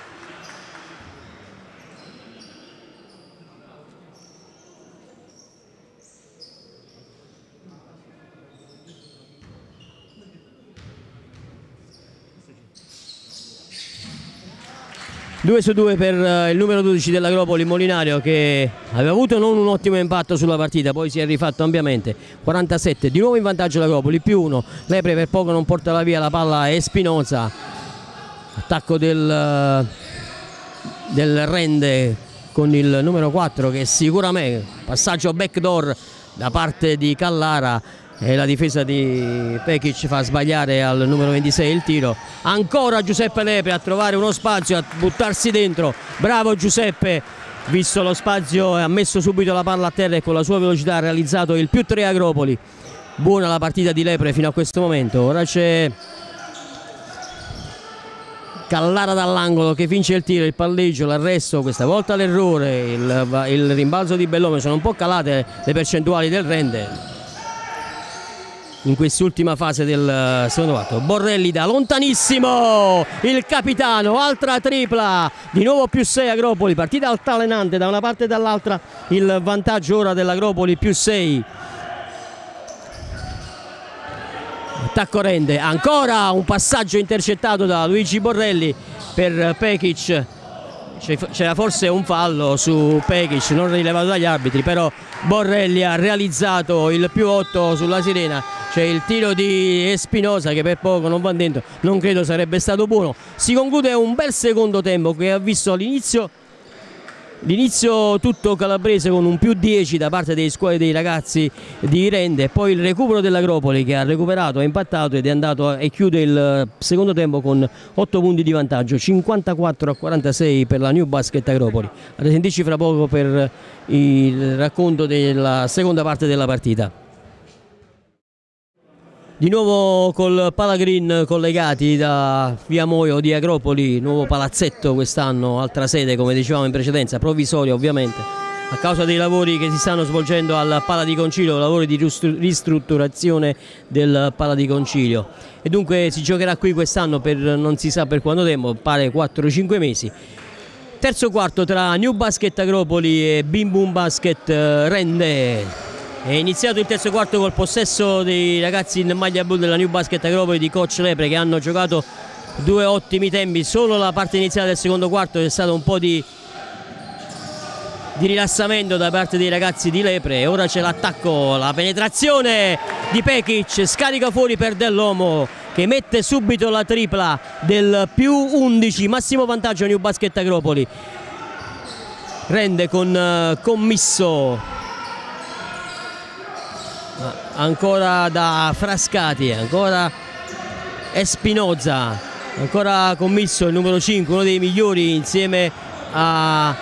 due su due per il numero dodici dell'Agropoli, Molinario, che aveva avuto non un ottimo impatto sulla partita, poi si è rifatto ampiamente. quarantasette, di nuovo in vantaggio l'Agropoli, più uno. Lepre per poco non porta via la palla, è Espinosa. Attacco del, del Rende con il numero quattro che sicuramente, passaggio backdoor da parte di Callara, e la difesa di Pekic fa sbagliare al numero ventisei il tiro. Ancora Giuseppe Lepre a trovare uno spazio, a buttarsi dentro, bravo Giuseppe, visto lo spazio ha messo subito la palla a terra e con la sua velocità ha realizzato il più tre Agropoli. Buona la partita di Lepre fino a questo momento. Ora c'è Callara dall'angolo che vince il tiro, il palleggio, l'arresto, questa volta l'errore, il, il rimbalzo di Bellome. Sono un po' calate le percentuali del Rende in quest'ultima fase del secondo quarto. Borrelli da lontanissimo, il capitano, altra tripla, di nuovo più sei Agropoli, partita altalenante da una parte e dall'altra, il vantaggio ora dell'Agropoli, più sei. Attacco Rende, ancora un passaggio intercettato da Luigi Borrelli per Pekic. C'era forse un fallo su Pekic, non rilevato dagli arbitri, però Borrelli ha realizzato il più otto sulla sirena. C'è il tiro di Espinosa che per poco non va dentro, non credo sarebbe stato buono. Si conclude un bel secondo tempo che ha visto l'inizio L'inizio tutto calabrese con un più dieci da parte dei squadri dei ragazzi di Rende, poi il recupero dell'Agropoli che ha recuperato, ha impattato ed è andato a, e chiude il secondo tempo con otto punti di vantaggio, cinquantaquattro a quarantasei per la New Basket Agropoli. A risentirci fra poco per il racconto della seconda parte della partita. Di nuovo col Palagreen collegati da Via Moio di Agropoli, nuovo palazzetto quest'anno, altra sede come dicevamo in precedenza, provvisoria ovviamente, a causa dei lavori che si stanno svolgendo al Pala di Concilio, lavori di ristrutturazione del Pala di Concilio. E dunque si giocherà qui quest'anno per non si sa per quanto tempo, pare quattro cinque mesi. Terzo quarto tra New Basket Agropoli e Bim Bum Basket Rende. È iniziato il terzo quarto col possesso dei ragazzi in maglia blu della New Basket Agropoli di coach Lepre, che hanno giocato due ottimi tempi, solo la parte iniziale del secondo quarto c'è stato un po' di, di rilassamento da parte dei ragazzi di Lepre. Ora c'è l'attacco, la penetrazione di Pekic, scarica fuori per Dell'Omo che mette subito la tripla del più undici, massimo vantaggio New Basket Agropoli. Rende con uh, Commisso, ancora da Frascati, ancora Espinoza, ancora Commisso, il numero cinque, uno dei migliori insieme a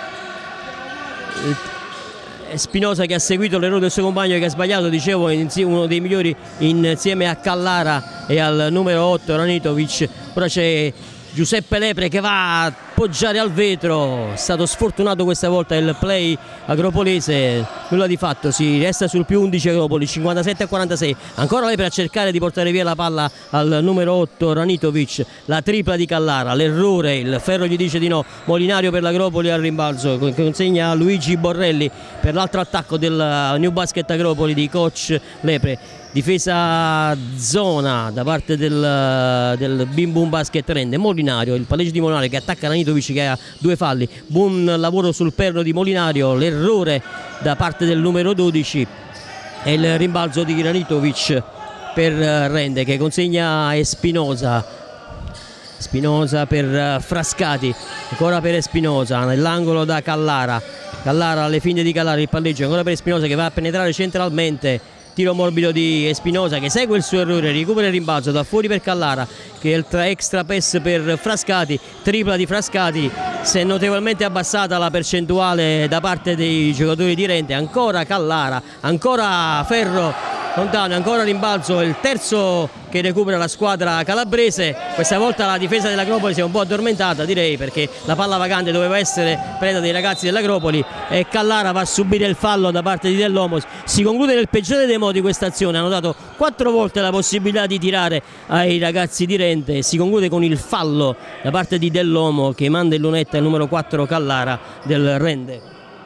Espinosa che ha seguito l'errore del suo compagno che ha sbagliato, dicevo, uno dei migliori insieme a Callara e al numero otto Ranitovic. Ora c'è Giuseppe Lepre che va a appoggiare al vetro, è stato sfortunato questa volta il play agropolese, nulla di fatto, si resta sul più undici Agropoli, cinquantasette a quarantasei, ancora Lepre a cercare di portare via la palla al numero otto Ranitovic, la tripla di Callara, l'errore, il ferro gli dice di no, Molinario per l'Agropoli al rimbalzo, consegna a Luigi Borrelli per l'altro attacco del New Basket Agropoli di coach Lepre. Difesa zona da parte del, del Bim Bum Basket rende Molinario, il palleggio di Molinario che attacca Ranitovic che ha due falli, buon lavoro sul perno di Molinario, l'errore da parte del numero dodici e il rimbalzo di Ranitovic per Rende che consegna a Espinosa, Espinosa per Frascati, ancora per Espinosa nell'angolo da Callara, Callara alle finte di Callara, il palleggio ancora per Espinosa che va a penetrare centralmente. Tiro morbido di Espinosa che segue il suo errore, recupera il rimbalzo da fuori per Callara che è il extra pass per Frascati, tripla di Frascati, si è notevolmente abbassata la percentuale da parte dei giocatori di Rende, ancora Callara, ancora Ferro lontano, ancora rimbalzo, il terzo che recupera la squadra calabrese. Questa volta la difesa dell'Agropoli si è un po' addormentata, direi, perché la palla vacante doveva essere preda dei ragazzi dell'Agropoli e Callara va a subire il fallo da parte di Dell'Omo. Si conclude nel peggiore dei modi questa azione, hanno dato quattro volte la possibilità di tirare ai ragazzi di Rende e si conclude con il fallo da parte di Dell'Omo che manda in lunetta il numero quattro Callara del Rende.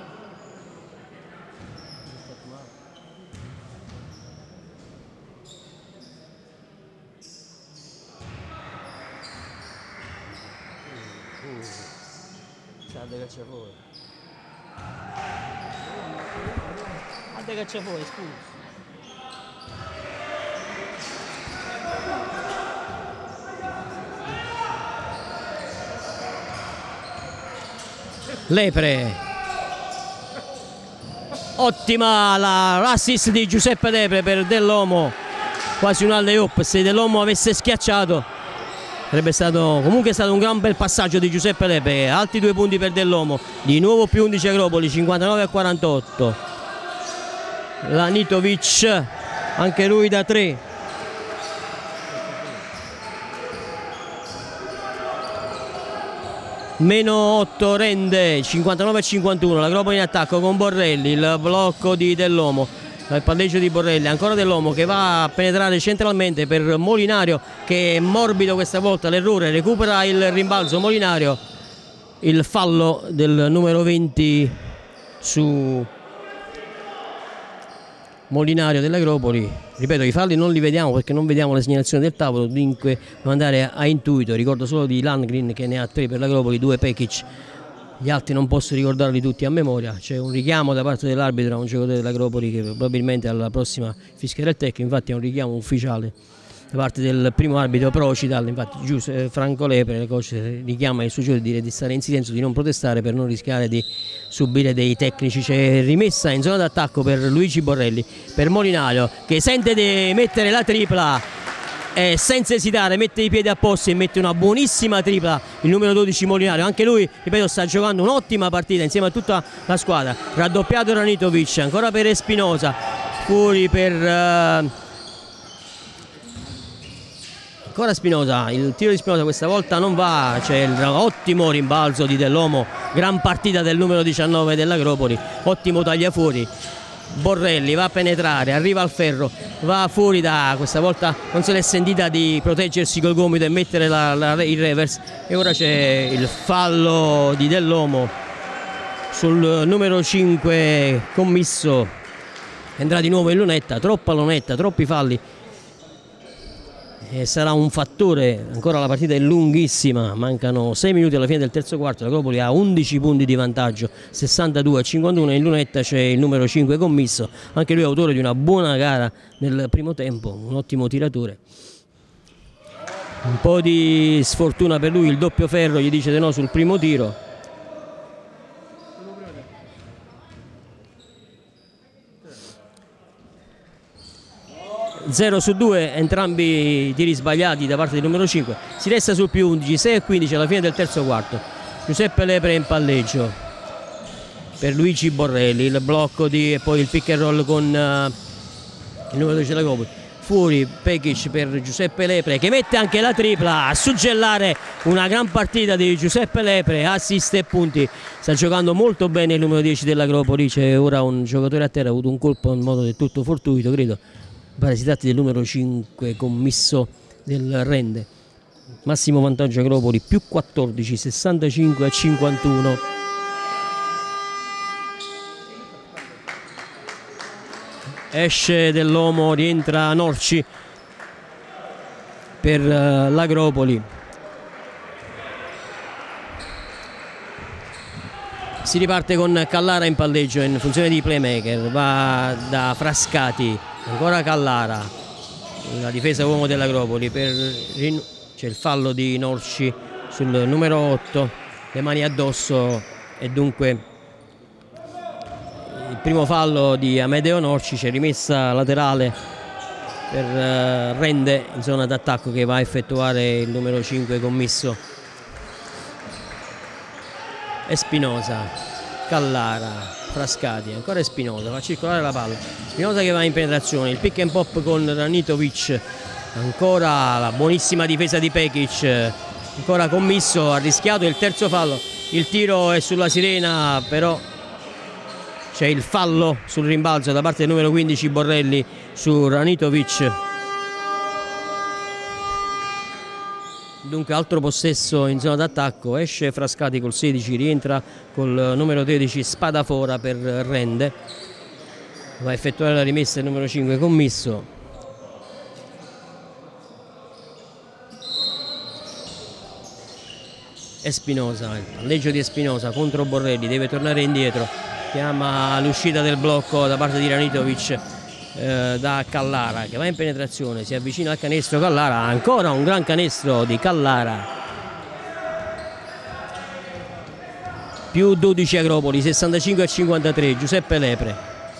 Guarda che c'è fuori. Guarda che c'è fuori, scusa. Lepre. Ottima l'assist di Giuseppe Lepre per Dell'Omo. Quasi un alley-oop, se Dell'Omo avesse schiacciato sarebbe stato comunque stato un gran bel passaggio di Giuseppe Lepre. Altri due punti per Dell'Omo, di nuovo più undici Agropoli, cinquantanove a quarantotto. Ranitovic anche lui da tre. Meno otto Rende, cinquantanove a cinquantuno. L'Agropoli in attacco con Borrelli, il blocco di Dell'Omo, il palleggio di Borrelli, ancora Dell'Omo che va a penetrare centralmente per Molinario che è morbido questa volta, l'errore, recupera il rimbalzo Molinario, il fallo del numero venti su Molinario dell'Agropoli. Ripeto, i falli non li vediamo perché non vediamo le segnalazioni del tavolo, dunque devo andare a intuito. Ricordo solo di Landgren che ne ha tre per l'Agropoli, due Pekic, gli altri non posso ricordarli tutti a memoria. C'è un richiamo da parte dell'arbitro a un giocatore dell'Agropoli che probabilmente alla prossima fischierà il tecnico, infatti è un richiamo ufficiale da parte del primo arbitro Procidal, infatti Giuseppe Franco Lepre, il coach, richiama il suo giocatore di dire di stare in silenzio, di non protestare per non rischiare di subire dei tecnici. C'è rimessa in zona d'attacco per Luigi Borrelli, per Molinario che sente di mettere la tripla e senza esitare mette i piedi a posto e mette una buonissima tripla il numero dodici Molinario. Anche lui, ripeto, sta giocando un'ottima partita insieme a tutta la squadra. Raddoppiato Ranitovic, ancora per Espinosa, fuori per uh, ancora Spinosa, il tiro di Spinosa questa volta non va, c'è l'ottimo rimbalzo di Dell'Omo, gran partita del numero diciannove dell'Agropoli, ottimo tagliafuori. Borrelli va a penetrare, arriva al ferro, va fuori da, questa volta non se l'è sentita di proteggersi col gomito e mettere la, la, il reverse, e ora c'è il fallo di Dell'Omo sul numero cinque Commisso, andrà di nuovo in lunetta, troppa lunetta, troppi falli e sarà un fattore. Ancora la partita è lunghissima, mancano sei minuti alla fine del terzo quarto, l'Agropoli ha undici punti di vantaggio, sessantadue a cinquantuno, in lunetta c'è il numero cinque Commisso, anche lui autore di una buona gara nel primo tempo, un ottimo tiratore. Un po' di sfortuna per lui, il doppio ferro gli dice di no sul primo tiro. zero su due, entrambi i tiri sbagliati da parte del numero cinque. Si resta sul più undici, sei e quindici alla fine del terzo quarto. Giuseppe Lepre in palleggio per Luigi Borrelli, il blocco di, e poi il pick and roll con uh, il numero dodici dell'Agropoli. Fuori Pekic per Giuseppe Lepre che mette anche la tripla a suggellare una gran partita di Giuseppe Lepre, assist e punti. Sta giocando molto bene il numero dieci dell'Agropoli, c'è ora un giocatore a terra, ha avuto un colpo in modo del tutto fortuito, credo. Pare si tratti del numero cinque Commisso del Rende. Massimo vantaggio Agropoli, più quattordici, sessantacinque a cinquantuno. Esce dell'Omo, rientra Norci per uh, l'Agropoli. Si riparte con Callara in palleggio in funzione di playmaker, va da Frascati, ancora Callara, la difesa uomo dell'Agropoli, c'è il fallo di Norci sul numero otto, le mani addosso e dunque il primo fallo di Amedeo Norci, c'è rimessa laterale per uh, Rende in zona d'attacco che va a effettuare il numero cinque Commisso. Espinosa, Callara, Frascati, ancora Espinosa, fa circolare la palla, Espinosa che va in penetrazione, il pick and pop con Ranitovic, ancora la buonissima difesa di Pekic, ancora Commisso, ha rischiato il terzo fallo, il tiro è sulla sirena, però c'è il fallo sul rimbalzo da parte del numero quindici Borrelli su Ranitovic. Dunque altro possesso in zona d'attacco, esce Frascati col sedici, rientra col numero tredici Spadafora per Rende, va a effettuare la rimessa il numero cinque Commisso. Espinosa, il palleggio di Espinosa contro Borrelli, deve tornare indietro, chiama l'uscita del blocco da parte di Ranitovic eh, da Callara che va in penetrazione, si avvicina al canestro Callara, ancora un gran canestro di Callara. Più dodici Agropoli, sessantacinque a cinquantatré, Giuseppe Lepre.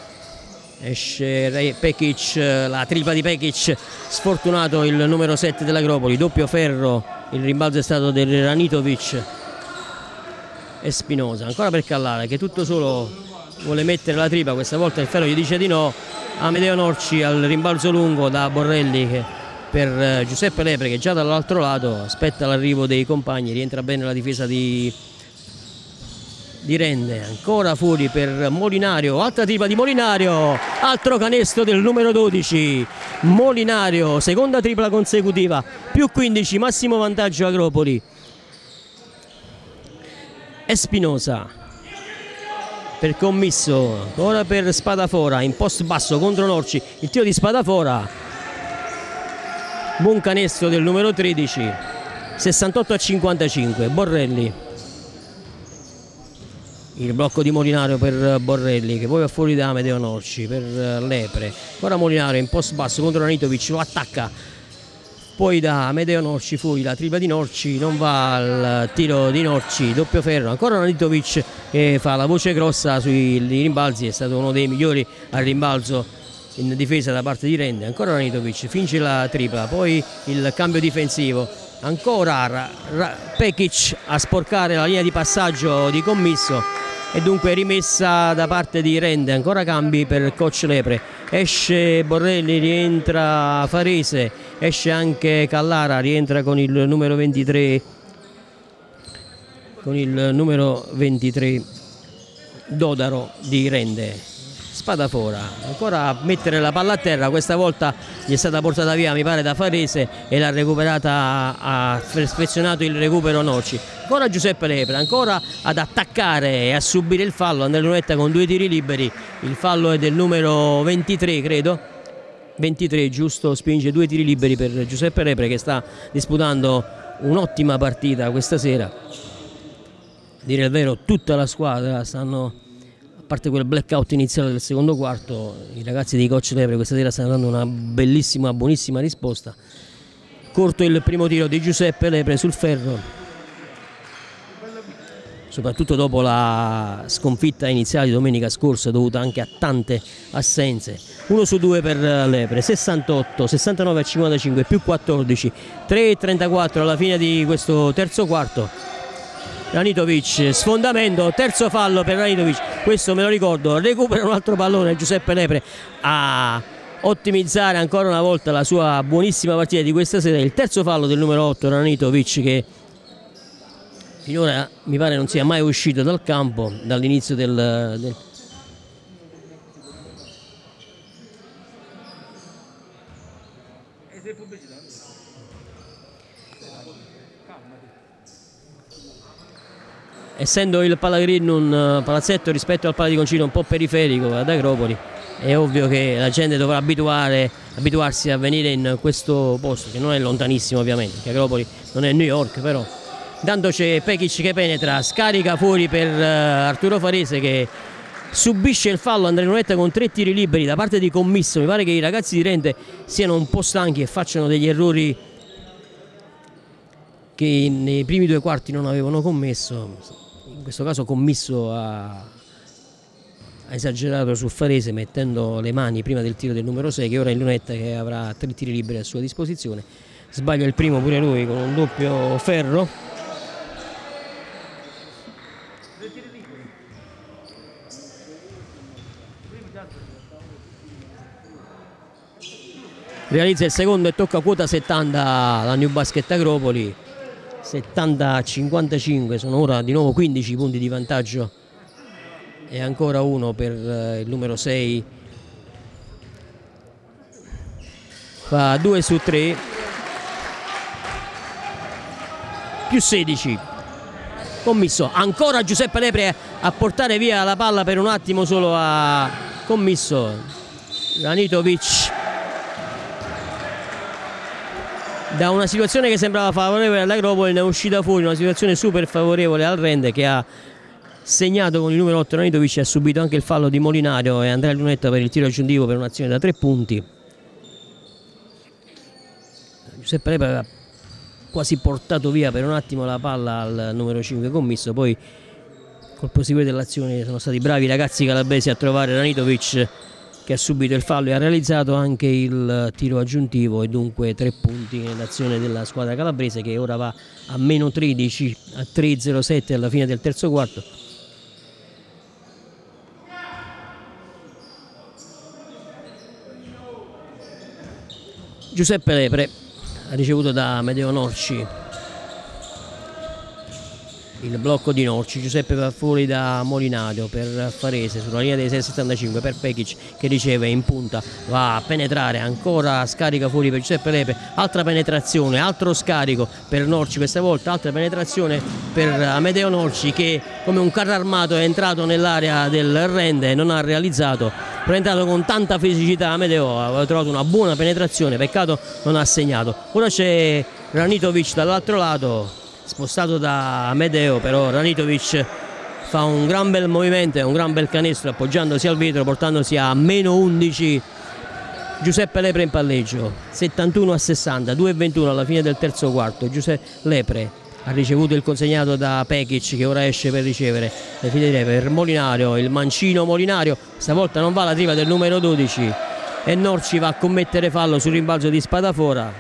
Esce Pekic, la tripla di Pekic, sfortunato il numero sette dell'Agropoli, doppio ferro, il rimbalzo è stato del Ranitovic. Espinosa, ancora per Callara che tutto solo vuole mettere la tripla, questa volta il ferro gli dice di no. Amedeo Norci al rimbalzo lungo da Borrelli che per Giuseppe Lepre che già dall'altro lato aspetta l'arrivo dei compagni, rientra bene la difesa di, di Rende, ancora fuori per Molinario, altra tripla di Molinario, altro canestro del numero dodici Molinario, seconda tripla consecutiva, più quindici, massimo vantaggio Agropoli. Espinosa per Commisso, ancora per Spadafora in post basso contro Norci, il tiro di Spadafora, buon canestro del numero tredici, sessantotto a cinquantacinque. Borrelli, il blocco di Molinario per Borrelli che poi va fuori da Amedeo Norci per Lepre, ancora Molinario in post basso contro Ranitovic, lo attacca poi da Amedeo Norci, fuori la tripla di Norci, non va al tiro di Norci, doppio ferro, ancora Ranitovic che fa la voce grossa sui rimbalzi, è stato uno dei migliori al rimbalzo in difesa da parte di Rende, ancora Ranitovic, finge la tripla, poi il cambio difensivo, ancora Ra Ra Pekic a sporcare la linea di passaggio di Commisso e dunque rimessa da parte di Rende, ancora cambi per coach Lepre, esce Borrelli, rientra Farese, esce anche Callara, rientra con il numero ventitré con il numero ventitré Dodaro di Rende. Spadafora, ancora a mettere la palla a terra, questa volta gli è stata portata via mi pare da Farese e l'ha recuperata, ha perfezionato il recupero Norci. Ancora Giuseppe Lepre, ancora ad attaccare e a subire il fallo, andare lunetta con due tiri liberi, il fallo è del numero ventitré credo, ventitré, giusto, spinge due tiri liberi per Giuseppe Lepre, che sta disputando un'ottima partita questa sera. A dire il vero, tutta la squadra stanno, a parte quel blackout iniziale del secondo quarto, i ragazzi di coach Lepre questa sera stanno dando una bellissima, buonissima risposta. Corto il primo tiro di Giuseppe Lepre sul ferro, soprattutto dopo la sconfitta iniziale di domenica scorsa dovuta anche a tante assenze. Uno su due per Lepre, sessantotto, sessantanove a cinquantacinque più quattordici, tre e trentaquattro alla fine di questo terzo quarto. Ranitovic, sfondamento, terzo fallo per Ranitovic, questo me lo ricordo, recupera un altro pallone Giuseppe Lepre a ottimizzare ancora una volta la sua buonissima partita di questa sera. Il terzo fallo del numero otto Ranitovic, che finora mi pare non sia mai uscito dal campo dall'inizio del, del... Essendo il Palagreen un palazzetto rispetto al Pala di Concino un po' periferico ad Agropoli, è ovvio che la gente dovrà abituare, abituarsi a venire in questo posto, che non è lontanissimo ovviamente, che Agropoli non è New York, però intanto c'è Pekic che penetra, scarica fuori per Arturo Farese, che subisce il fallo. Andrea Lunetta con tre tiri liberi da parte di Commisso. Mi pare che i ragazzi di Rende siano un po' stanchi e facciano degli errori che nei primi due quarti non avevano commesso. In questo caso Commisso ha, ha esagerato su Farese, mettendo le mani prima del tiro del numero sei, che ora è Lunetta, che avrà tre tiri liberi a sua disposizione. Sbaglia il primo pure lui con un doppio ferro. Realizza il secondo e tocca quota settanta la New Basket Agropoli, settanta a cinquantacinque, sono ora di nuovo quindici punti di vantaggio e ancora uno per il numero sei, fa due su tre, più sedici. Commisso, ancora Giuseppe Lepre a portare via la palla per un attimo solo a Commisso. Ranitovic, da una situazione che sembrava favorevole all'Agropoli ne è uscita fuori una situazione super favorevole al Rende, che ha segnato con il numero otto Ranitovic e ha subito anche il fallo di Molinario e Andrea Lunetta per il tiro aggiuntivo per un'azione da tre punti. Giuseppe Lepre aveva quasi portato via per un attimo la palla al numero cinque Commisso, poi col proseguire dell'azione sono stati bravi i ragazzi calabresi a trovare Ranitovic, che ha subito il fallo e ha realizzato anche il tiro aggiuntivo, e dunque tre punti nell'azione della squadra calabrese, che ora va a meno tredici, a tre virgola zero sette alla fine del terzo quarto. Giuseppe Lepre ha ricevuto da Medeo Norci il blocco di Norci. Giuseppe va fuori da Molinario per Farese sulla linea dei sei virgola settantacinque per Pekic, che riceve in punta, va a penetrare, ancora scarica fuori per Giuseppe Lepre, altra penetrazione, altro scarico per Norci, questa volta altra penetrazione per Amedeo Norci, che come un carro armato è entrato nell'area del Rende e non ha realizzato, però è entrato con tanta fisicità. Amedeo aveva trovato una buona penetrazione, peccato non ha segnato. Ora c'è Ranitovic dall'altro lato, spostato da Amedeo, però Ranitovic fa un gran bel movimento e un gran bel canestro appoggiandosi al vetro, portandosi a meno undici. Giuseppe Lepre in palleggio, settantuno a sessanta, due e ventuno alla fine del terzo quarto. Giuseppe Lepre ha ricevuto il consegnato da Pekic, che ora esce per ricevere le file di Lepre per Molinario, il mancino Molinario, stavolta non va la triva del numero dodici e Norci va a commettere fallo sul rimbalzo di Spadafora.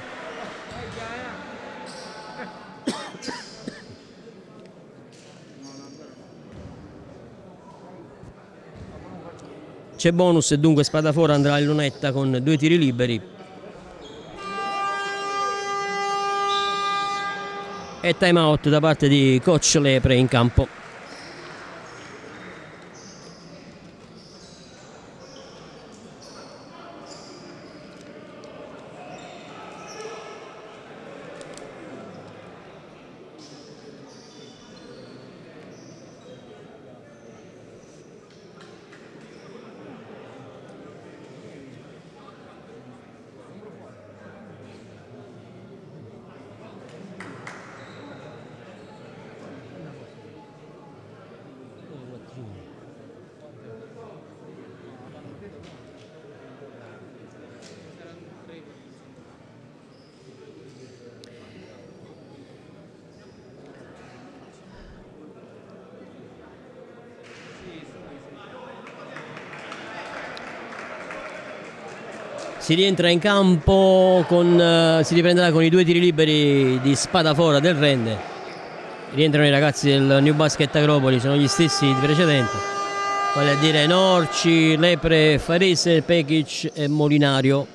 C'è bonus e dunque Spadafora andrà in lunetta con due tiri liberi. E time out da parte di coach Lepre in campo. Si rientra in campo, con, uh, si riprenderà con i due tiri liberi di Spadafora del Rende. Rientrano i ragazzi del New Basket Agropoli, sono gli stessi di precedenti, vale a dire Norci, Lepre, Farese, Pekic e Molinario.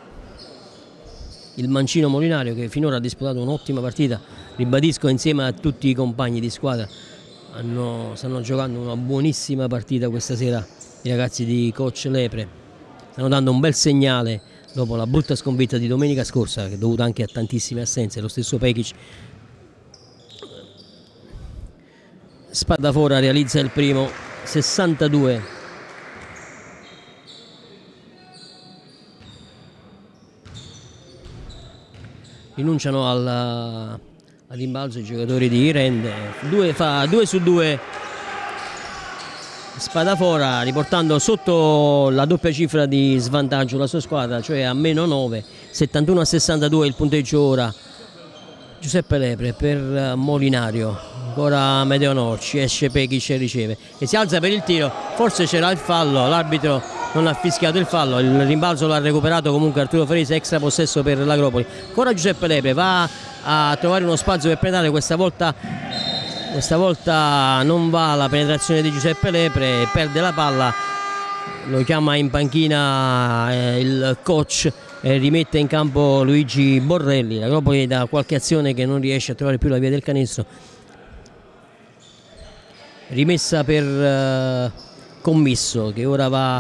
Il mancino Molinario, che finora ha disputato un'ottima partita, ribadisco, insieme a tutti i compagni di squadra, hanno, stanno giocando una buonissima partita questa sera i ragazzi di coach Lepre. Stanno dando un bel segnale dopo la brutta sconfitta di domenica scorsa, che è dovuta anche a tantissime assenze. Lo stesso Pekic. Spadafora realizza il primo, sessantadue. Rinunciano al, al rimbalzo i giocatori di Rende. Due, fa due su due Spadafora, riportando sotto la doppia cifra di svantaggio la sua squadra, cioè a meno nove. Settantuno a sessantadue il punteggio ora. Giuseppe Lepre per Molinario, ancora Amedeo Norci, esce Pekic e riceve e si alza per il tiro. Forse c'era il fallo, l'arbitro non ha fischiato il fallo, il rimbalzo l'ha recuperato comunque Arturo Farese, extra possesso per l'Agropoli. Ancora Giuseppe Lepre va a trovare uno spazio per penetrare, questa volta questa volta non va la penetrazione di Giuseppe Lepre, perde la palla, lo chiama in panchina eh, il coach e rimette in campo Luigi Borrelli. L'Agropoli da qualche azione che non riesce a trovare più la via del canestro. Rimessa per eh, Commisso, che ora va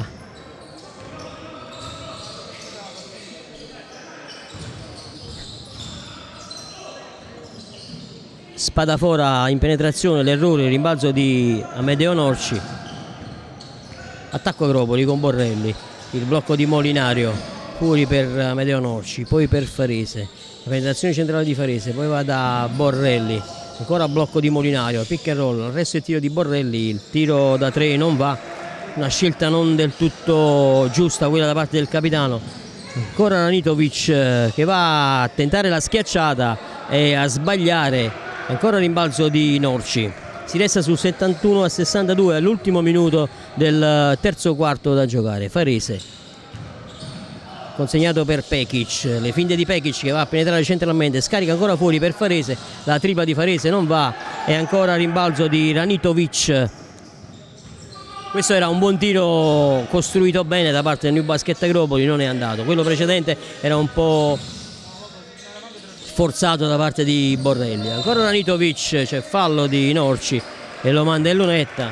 Spadafora in penetrazione, l'errore, il rimbalzo di Amedeo Norci. Attacco Agropoli con Borrelli, il blocco di Molinario, fuori per Amedeo Norci, poi per Farese, la penetrazione centrale di Farese, poi va da Borrelli, ancora blocco di Molinario, pick and roll, il resto è tiro di Borrelli, il tiro da tre non va, una scelta non del tutto giusta quella da parte del capitano. Ancora Ranitovic che va a tentare la schiacciata e a sbagliare. Ancora rimbalzo di Norci. Si resta su settantuno a sessantadue all'ultimo minuto del terzo quarto da giocare. Farese consegnato per Pekic, le finte di Pekic che va a penetrare centralmente, scarica ancora fuori per Farese, la tripla di Farese non va e ancora rimbalzo di Ranitovic. Questo era un buon tiro costruito bene da parte del New Basket Agropoli, non è andato. Quello precedente era un po' forzato da parte di Borrelli. Ancora Ranitovic, c'è fallo di Norci e lo manda in lunetta.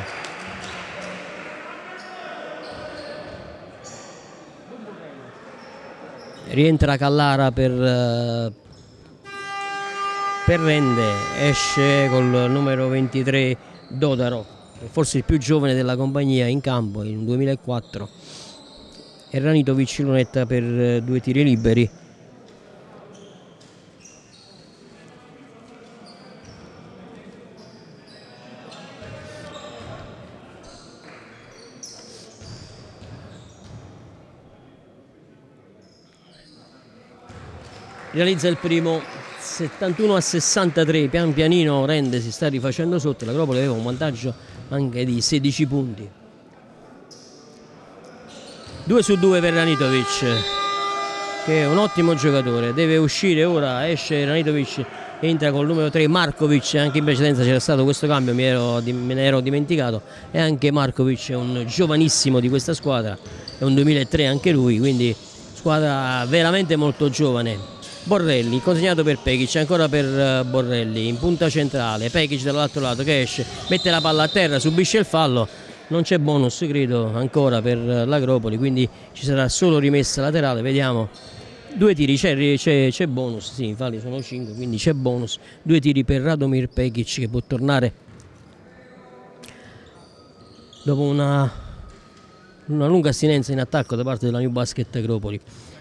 Rientra Callara per, per Rende, esce col numero ventitré Dodaro, forse il più giovane della compagnia in campo, in duemilaquattro. E Ranitovic in lunetta per due tiri liberi. Realizza il primo, settantuno a sessantatré, pian pianino Rende si sta rifacendo sotto, l'Agropoli aveva un vantaggio anche di sedici punti. due su due per Ranitovic, che è un ottimo giocatore, deve uscire ora, esce Ranitovic, entra col numero tre Markovic, anche in precedenza c'era stato questo cambio, mi ero, me ne ero dimenticato, e anche Markovic è un giovanissimo di questa squadra, è un duemilatré anche lui, quindi squadra veramente molto giovane. Borrelli, consegnato per Pekic, ancora per Borrelli, in punta centrale, Pekic dall'altro lato che esce, mette la palla a terra, subisce il fallo, non c'è bonus credo ancora per l'Agropoli, quindi ci sarà solo rimessa laterale, vediamo, due tiri, c'è bonus, sì, i falli sono cinque, quindi c'è bonus, due tiri per Radomir Pekic che può tornare dopo una, una lunga astinenza in attacco da parte della New Basket Agropoli.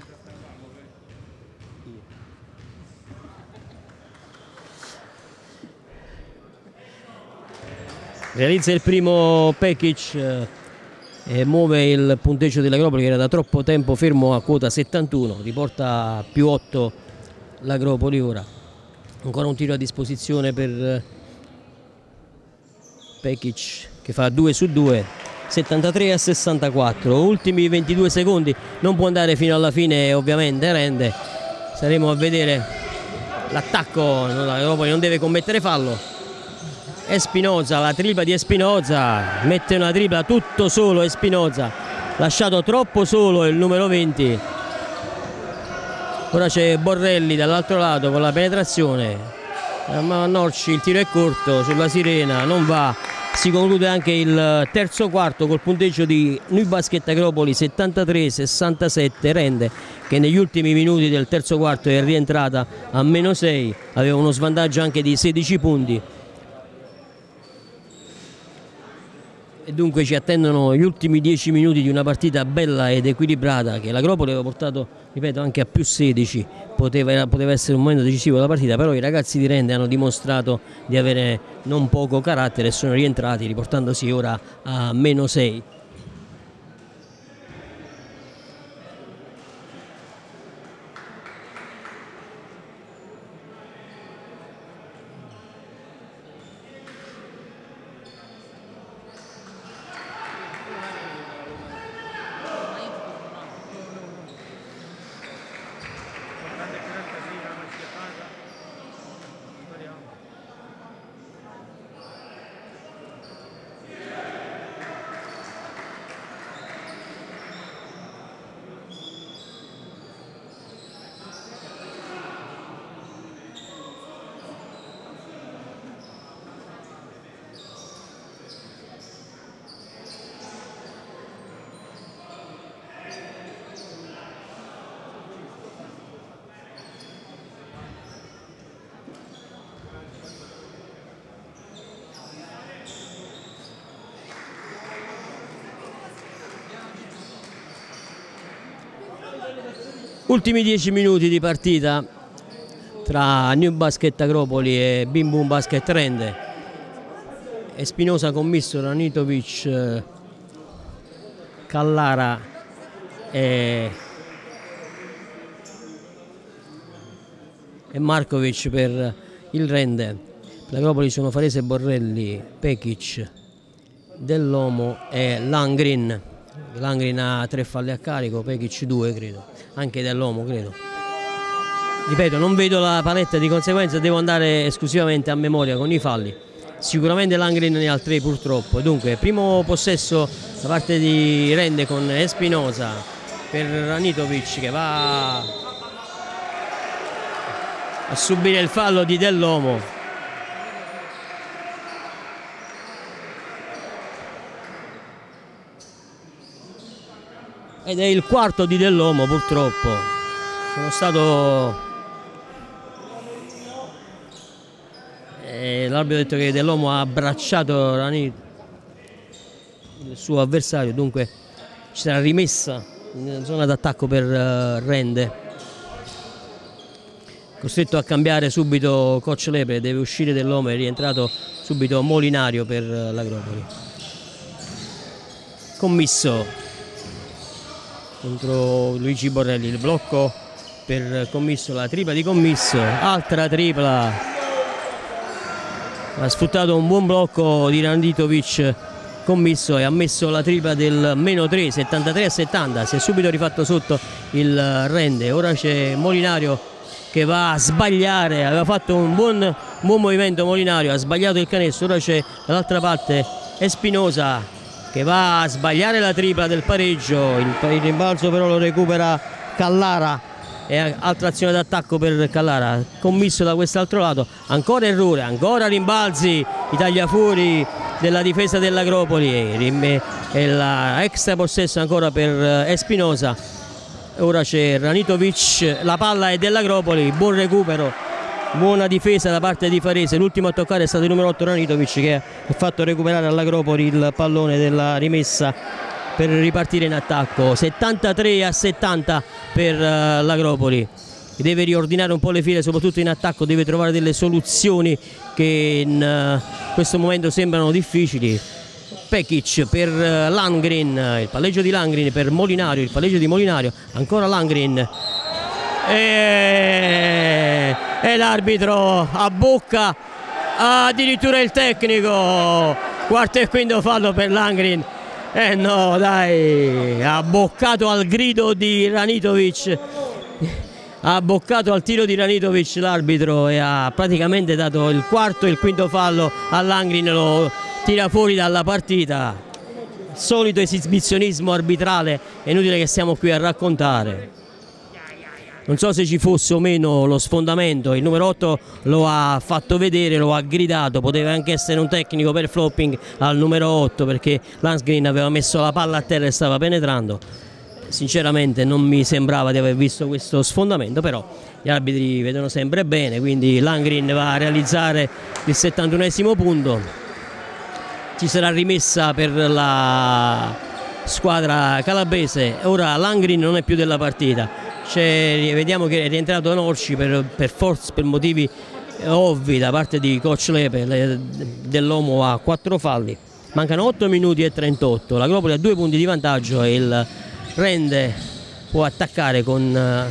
Realizza il primo Pekic eh, e muove il punteggio dell'Agropoli che era da troppo tempo fermo a quota settantuno, riporta a più otto l'Agropoli ora. Ancora un tiro a disposizione per Pekic che fa due su due. settantatré a sessantaquattro. Ultimi ventidue secondi, non può andare fino alla fine ovviamente Rende. Saremo a vedere l'attacco, l'Agropoli non deve commettere fallo. Espinosa, la tripla di Espinosa, mette una tripla tutto solo Espinosa, lasciato troppo solo il numero venti. Ora c'è Borrelli dall'altro lato con la penetrazione, ma Norci il tiro è corto sulla sirena, non va. Si conclude anche il terzo quarto col punteggio di New Basket Agropoli settantatré a sessantasette. Rende, che negli ultimi minuti del terzo quarto è rientrata a meno sei, aveva uno svantaggio anche di sedici punti. E dunque ci attendono gli ultimi dieci minuti di una partita bella ed equilibrata che l'Agropoli aveva portato, ripeto, anche a più sedici. Poteva, poteva essere un momento decisivo della partita, però i ragazzi di Rende hanno dimostrato di avere non poco carattere e sono rientrati riportandosi ora a meno sei. Ultimi dieci minuti di partita tra New Basket Agropoli e Bim Bum Basket Rende. Espinosa commisso, Ranitovic, Callara e, e Markovic per il Rende. Per l'Agropoli sono Farese, Borrelli, Pekic, Dell'Omo e Langrin. Langrin ha tre falli a carico, Pekic due credo, anche Dell'Omo credo. Ripeto, non vedo la paletta, di conseguenza devo andare esclusivamente a memoria con i falli. Sicuramente Langrin ne ha tre purtroppo. Dunque primo possesso da parte di Rende con Espinosa per Ranitovic che va a subire il fallo di Dell'Omo. Ed è il quarto di Dell'Omo purtroppo. Sono stato... L'arbitro ha detto che Dell'Omo ha abbracciato Ranit, il suo avversario, dunque ci sarà rimessa in zona d'attacco per uh, Rende. Costretto a cambiare subito coach Lepre, deve uscire Dell'Omo, è rientrato subito Molinario per uh, l'Agropoli. Commisso contro Luigi Borrelli, il blocco per Commisso, la tripla di Commisso, altra tripla, ha sfruttato un buon blocco di Ranitovic Commisso e ha messo la tripla del meno tre, settantatré a settanta, si è subito rifatto sotto il Rende. Ora c'è Molinario che va a sbagliare, aveva fatto un buon, un buon movimento Molinario, ha sbagliato il canestro. Ora c'è dall'altra parte Espinosa che va a sbagliare la tripla del pareggio, il, il rimbalzo però lo recupera Callara e altra azione d'attacco per Callara. Commisso da quest'altro lato, ancora errore, ancora rimbalzi, i tagliafuori della difesa dell'Agropoli e la extra possesso ancora per Espinosa. Ora c'è Ranitovic, la palla è dell'Agropoli, buon recupero, buona difesa da parte di Farese. L'ultimo a toccare è stato il numero otto Ranitovic che ha fatto recuperare all'Agropoli il pallone della rimessa per ripartire in attacco. Settantatré a settanta per uh, l'Agropoli, deve riordinare un po' le file, soprattutto in attacco, deve trovare delle soluzioni che in uh, questo momento sembrano difficili. Pekic per uh, Langrin, il palleggio di Langrin per Molinario, il palleggio di Molinario, ancora Langrin e, e l'arbitro a bocca, addirittura il tecnico, quarto e quinto fallo per Langrin. Eh no, dai, ha boccato al grido di Ranitovic, ha boccato al tiro di Ranitovic l'arbitro e ha praticamente dato il quarto e il quinto fallo all'Angrin, lo tira fuori dalla partita. Solito esibizionismo arbitrale, è inutile che stiamo qui a raccontare. Non so se ci fosse o meno lo sfondamento, il numero otto lo ha fatto vedere, lo ha gridato, poteva anche essere un tecnico per flopping al numero otto perché Lansgreen aveva messo la palla a terra e stava penetrando. Sinceramente non mi sembrava di aver visto questo sfondamento, però gli arbitri vedono sempre bene, quindi Lansgreen va a realizzare il settantunesimo punto. Ci sarà rimessa per la squadra calabrese, ora Lansgreen non è più della partita. Vediamo che è rientrato Norci per, per, forza, per motivi ovvi da parte di coach Lepe, dell'Omo a quattro falli. Mancano otto minuti e trentotto, l'Agropoli ha due punti di vantaggio e il Rende può attaccare con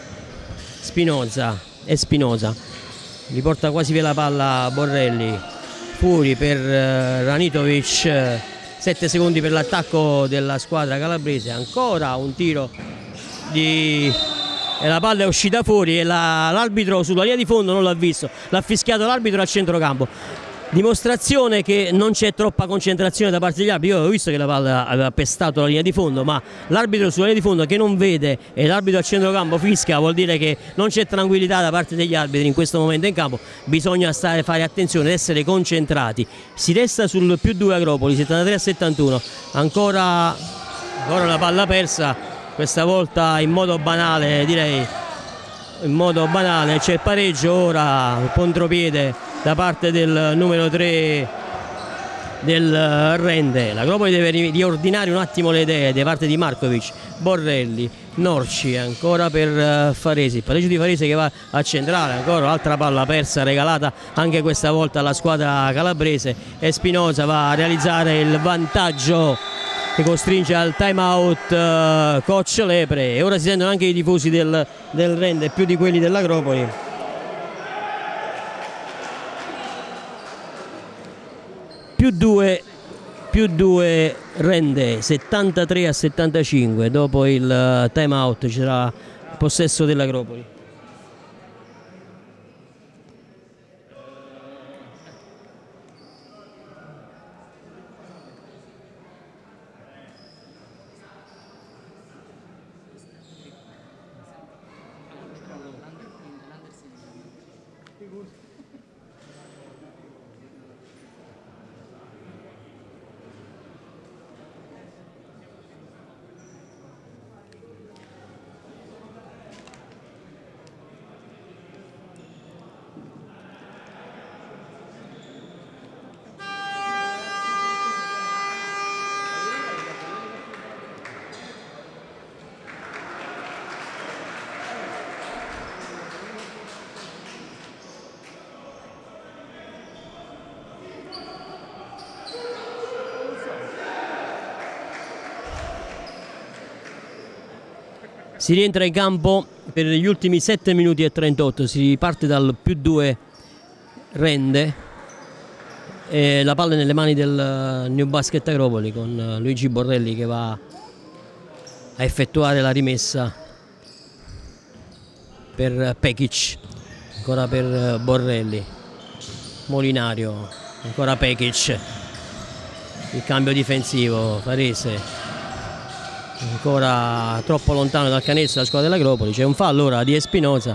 Spinoza e Spinoza gli porta quasi via la palla Borrelli, fuori per Ranitovic, sette secondi per l'attacco della squadra calabrese, ancora un tiro di... e la palla è uscita fuori e l'arbitro sulla linea di fondo non l'ha visto, l'ha fischiato l'arbitro a centrocampo, dimostrazione che non c'è troppa concentrazione da parte degli arbitri. Io avevo visto che la palla aveva pestato la linea di fondo, ma l'arbitro sulla linea di fondo che non vede e l'arbitro a centrocampo fischia, vuol dire che non c'è tranquillità da parte degli arbitri in questo momento in campo. Bisogna stare, fare attenzione ed essere concentrati. Si resta sul più due Agropoli, settantatré a settantuno, ancora, ancora una palla persa, questa volta in modo banale, direi in modo banale. C'è il pareggio ora, il contropiede da parte del numero tre del Rende. L'Agropoli deve riordinare un attimo le idee da parte di Markovic, Borrelli, Norci, ancora per Faresi, il pareggio di Faresi che va a centrale, ancora un'altra palla persa regalata anche questa volta alla squadra calabrese e Spinoza va a realizzare il vantaggio che costringe al time out uh, coach Lepre, e ora si sentono anche i tifosi del, del Rende più di quelli dell'Agropoli. Più due, più due Rende, settantatré a settantacinque, dopo il uh, time out ci sarà possesso dell'Agropoli. Si rientra in campo per gli ultimi sette minuti e trentotto, si parte dal più due Rende e la palla è nelle mani del New Basket Agropoli con Luigi Borrelli che va a effettuare la rimessa per Pekic, ancora per Borrelli, Molinario, ancora Pekic, il cambio difensivo, Farese ancora troppo lontano dal canestro la squadra dell'Agropoli. C'è un fallo ora di Espinosa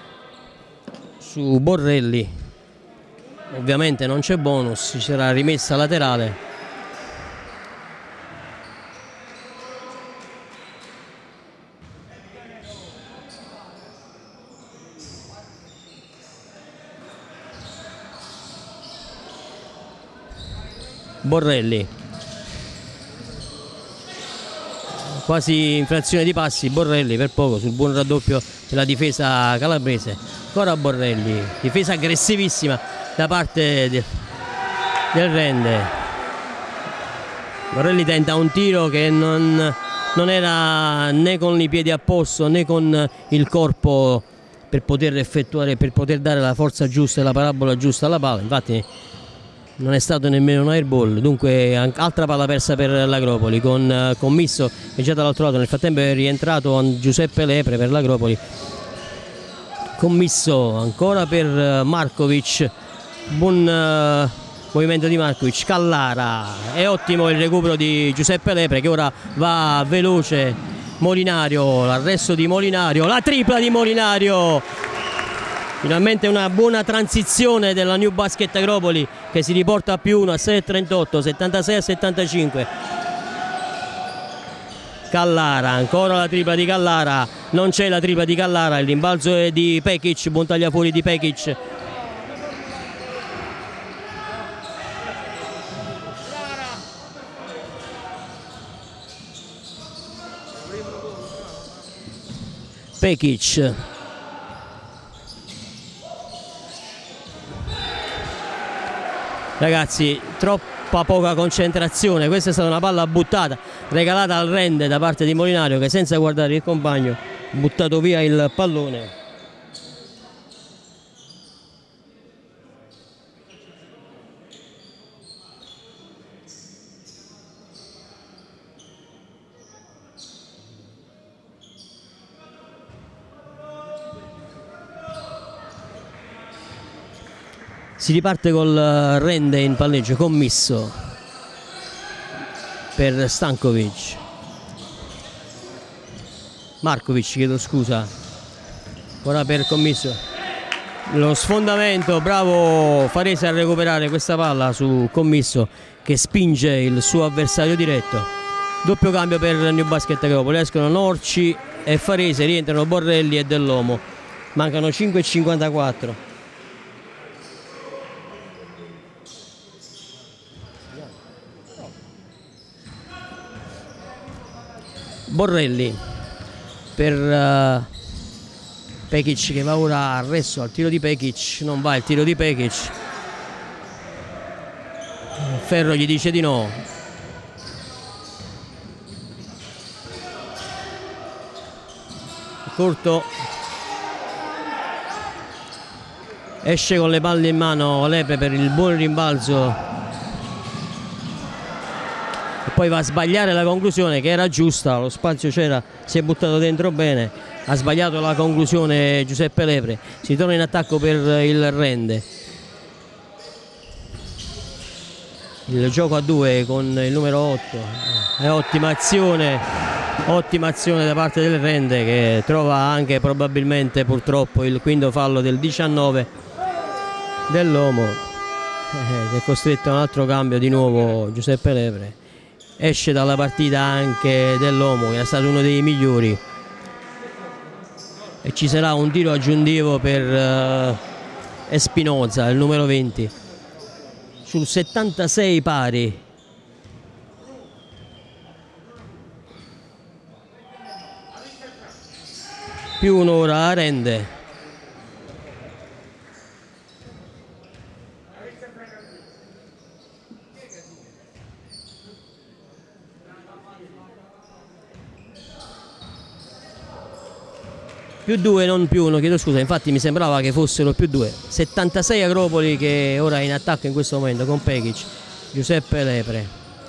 su Borrelli, ovviamente non c'è bonus, ci sarà rimessa laterale. Borrelli, quasi infrazione di passi, Borrelli per poco sul buon raddoppio della difesa calabrese. Ancora Borrelli, difesa aggressivissima da parte del, del Rende. Borrelli tenta un tiro che non, non era né con i piedi a posto né con il corpo per poter effettuare, per poter dare la forza giusta e la parabola giusta alla palla. Infatti non è stato nemmeno un airball, dunque altra palla persa per l'Agropoli con uh, Commisso che già dall'altro lato. Nel frattempo è rientrato Giuseppe Lepre per l'Agropoli. Commisso ancora per uh, Markovic, buon uh, movimento di Markovic. Callara, è ottimo il recupero di Giuseppe Lepre che ora va veloce. Molinario, l'arresto di Molinario, la tripla di Molinario. Finalmente una buona transizione della New Basket Agropoli che si riporta a più uno a sei e trentotto, settantasei a settantacinque. Callara, ancora la tripla di Callara, non c'è la tripla di Callara, il rimbalzo è di Pekic, buon tagliafuori di Pekic. Pekic. Ragazzi, troppa poca concentrazione, questa è stata una palla buttata, regalata al rende da parte di Molinario che senza guardare il compagno ha buttato via il pallone. Si riparte col rende in palleggio, Commisso per Stankovic. Markovic, chiedo scusa. Ora per Commisso. Lo sfondamento, bravo Farese a recuperare questa palla su Commisso che spinge il suo avversario diretto. Doppio cambio per New Basket Agropoli, escono Norci e Farese, rientrano Borrelli e Dell'Omo. Mancano cinque e cinquantaquattro. Borrelli per uh, Pekic che va ora arresto al tiro di Pekic, non va il tiro di Pekic, Ferro gli dice di no. Corto, esce con le palle in mano Lepre per il buon rimbalzo e poi va a sbagliare la conclusione che era giusta, lo spazio c'era, si è buttato dentro bene, ha sbagliato la conclusione Giuseppe Lepre. Si torna in attacco per il rende, il gioco a due con il numero otto, è ottima azione, ottima azione da parte del rende che trova anche probabilmente purtroppo il quinto fallo del diciannove dell'Omo, eh, è costretto a un altro cambio di nuovo Giuseppe Lepre. Esce dalla partita anche Dell'Omo che è stato uno dei migliori e ci sarà un tiro aggiuntivo per uh, Espinoza, il numero venti, sul settantasei pari. Più un'ora rende. Più due, non più uno, chiedo scusa, infatti mi sembrava che fossero più due. settantasei Agropoli che ora è in attacco in questo momento con Pekic, Giuseppe Lepre.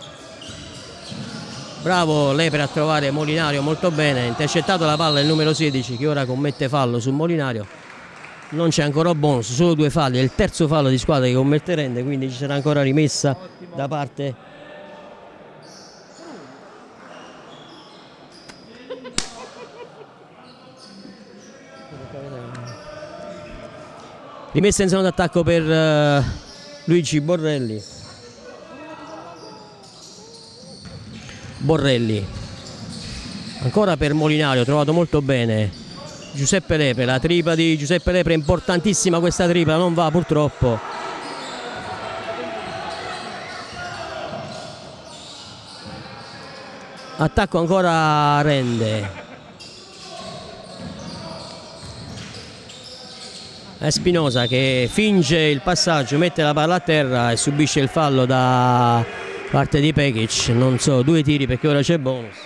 Bravo Lepre a trovare Molinario molto bene, intercettato la palla il numero sedici che ora commette fallo su Molinario. Non c'è ancora bonus, solo due falli, è il terzo fallo di squadra che commette rende, quindi ci sarà ancora rimessa da parte rimessa in zona d'attacco per uh, Luigi Borrelli. Borrelli ancora per Molinario, trovato molto bene Giuseppe Lepre, la tripla di Giuseppe Lepre, importantissima questa tripla, non va purtroppo. Attacco ancora rende. Espinosa che finge il passaggio, mette la palla a terra e subisce il fallo da parte di Pekic. Non so, due tiri perché ora c'è bonus.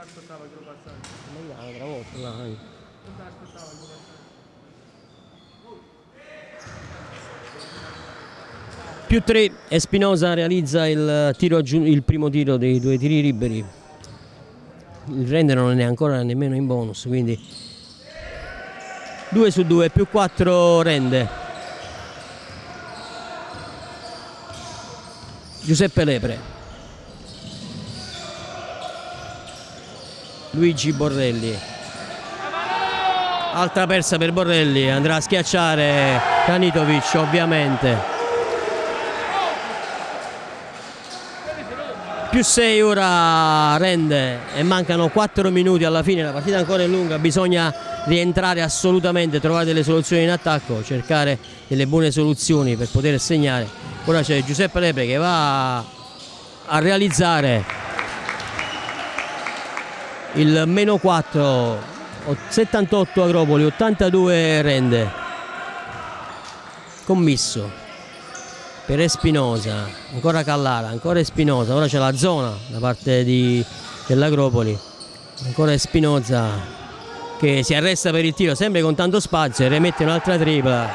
ascoltava il gruppo passaggio. Ma un'altra volta là. Non te l'ascoltava il gruppo passaggio. Più tre, Espinosa realizza il, tiro il primo tiro dei due tiri liberi. Il rende non è ancora nemmeno in bonus, quindi due su due, più quattro rende. Giuseppe Lepre. Luigi Borrelli. Altra persa per Borrelli, andrà a schiacciare Kanitovic ovviamente. Più sei ora rende e mancano quattro minuti alla fine, la partita ancora è lunga, bisogna rientrare assolutamente, trovare delle soluzioni in attacco, cercare delle buone soluzioni per poter segnare. Ora c'è Giuseppe Lepre che va a realizzare il meno quattro, settantotto Agropoli, ottantadue rende. Commisso per Espinosa, ancora Callara, ancora Espinosa, ora c'è la zona da parte dell'Agropoli, ancora Espinosa che si arresta per il tiro, sempre con tanto spazio, e remette un'altra tripla.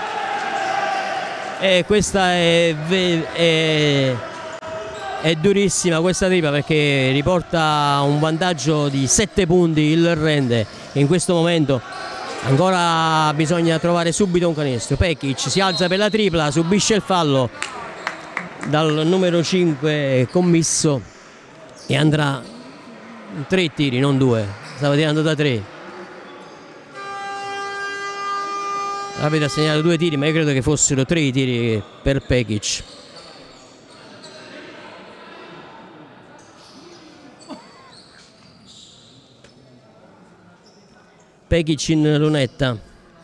E questa è, è, è durissima questa tripla, perché riporta un vantaggio di sette punti il rende, e in questo momento ancora bisogna trovare subito un canestro. Pekic si alza per la tripla, subisce il fallo dal numero cinque Commisso e andrà tre tiri, non due, stava tirando da tre. L'arbitro ha segnalato due tiri, ma io credo che fossero tre i tiri per Pekic. Pekic in lunetta.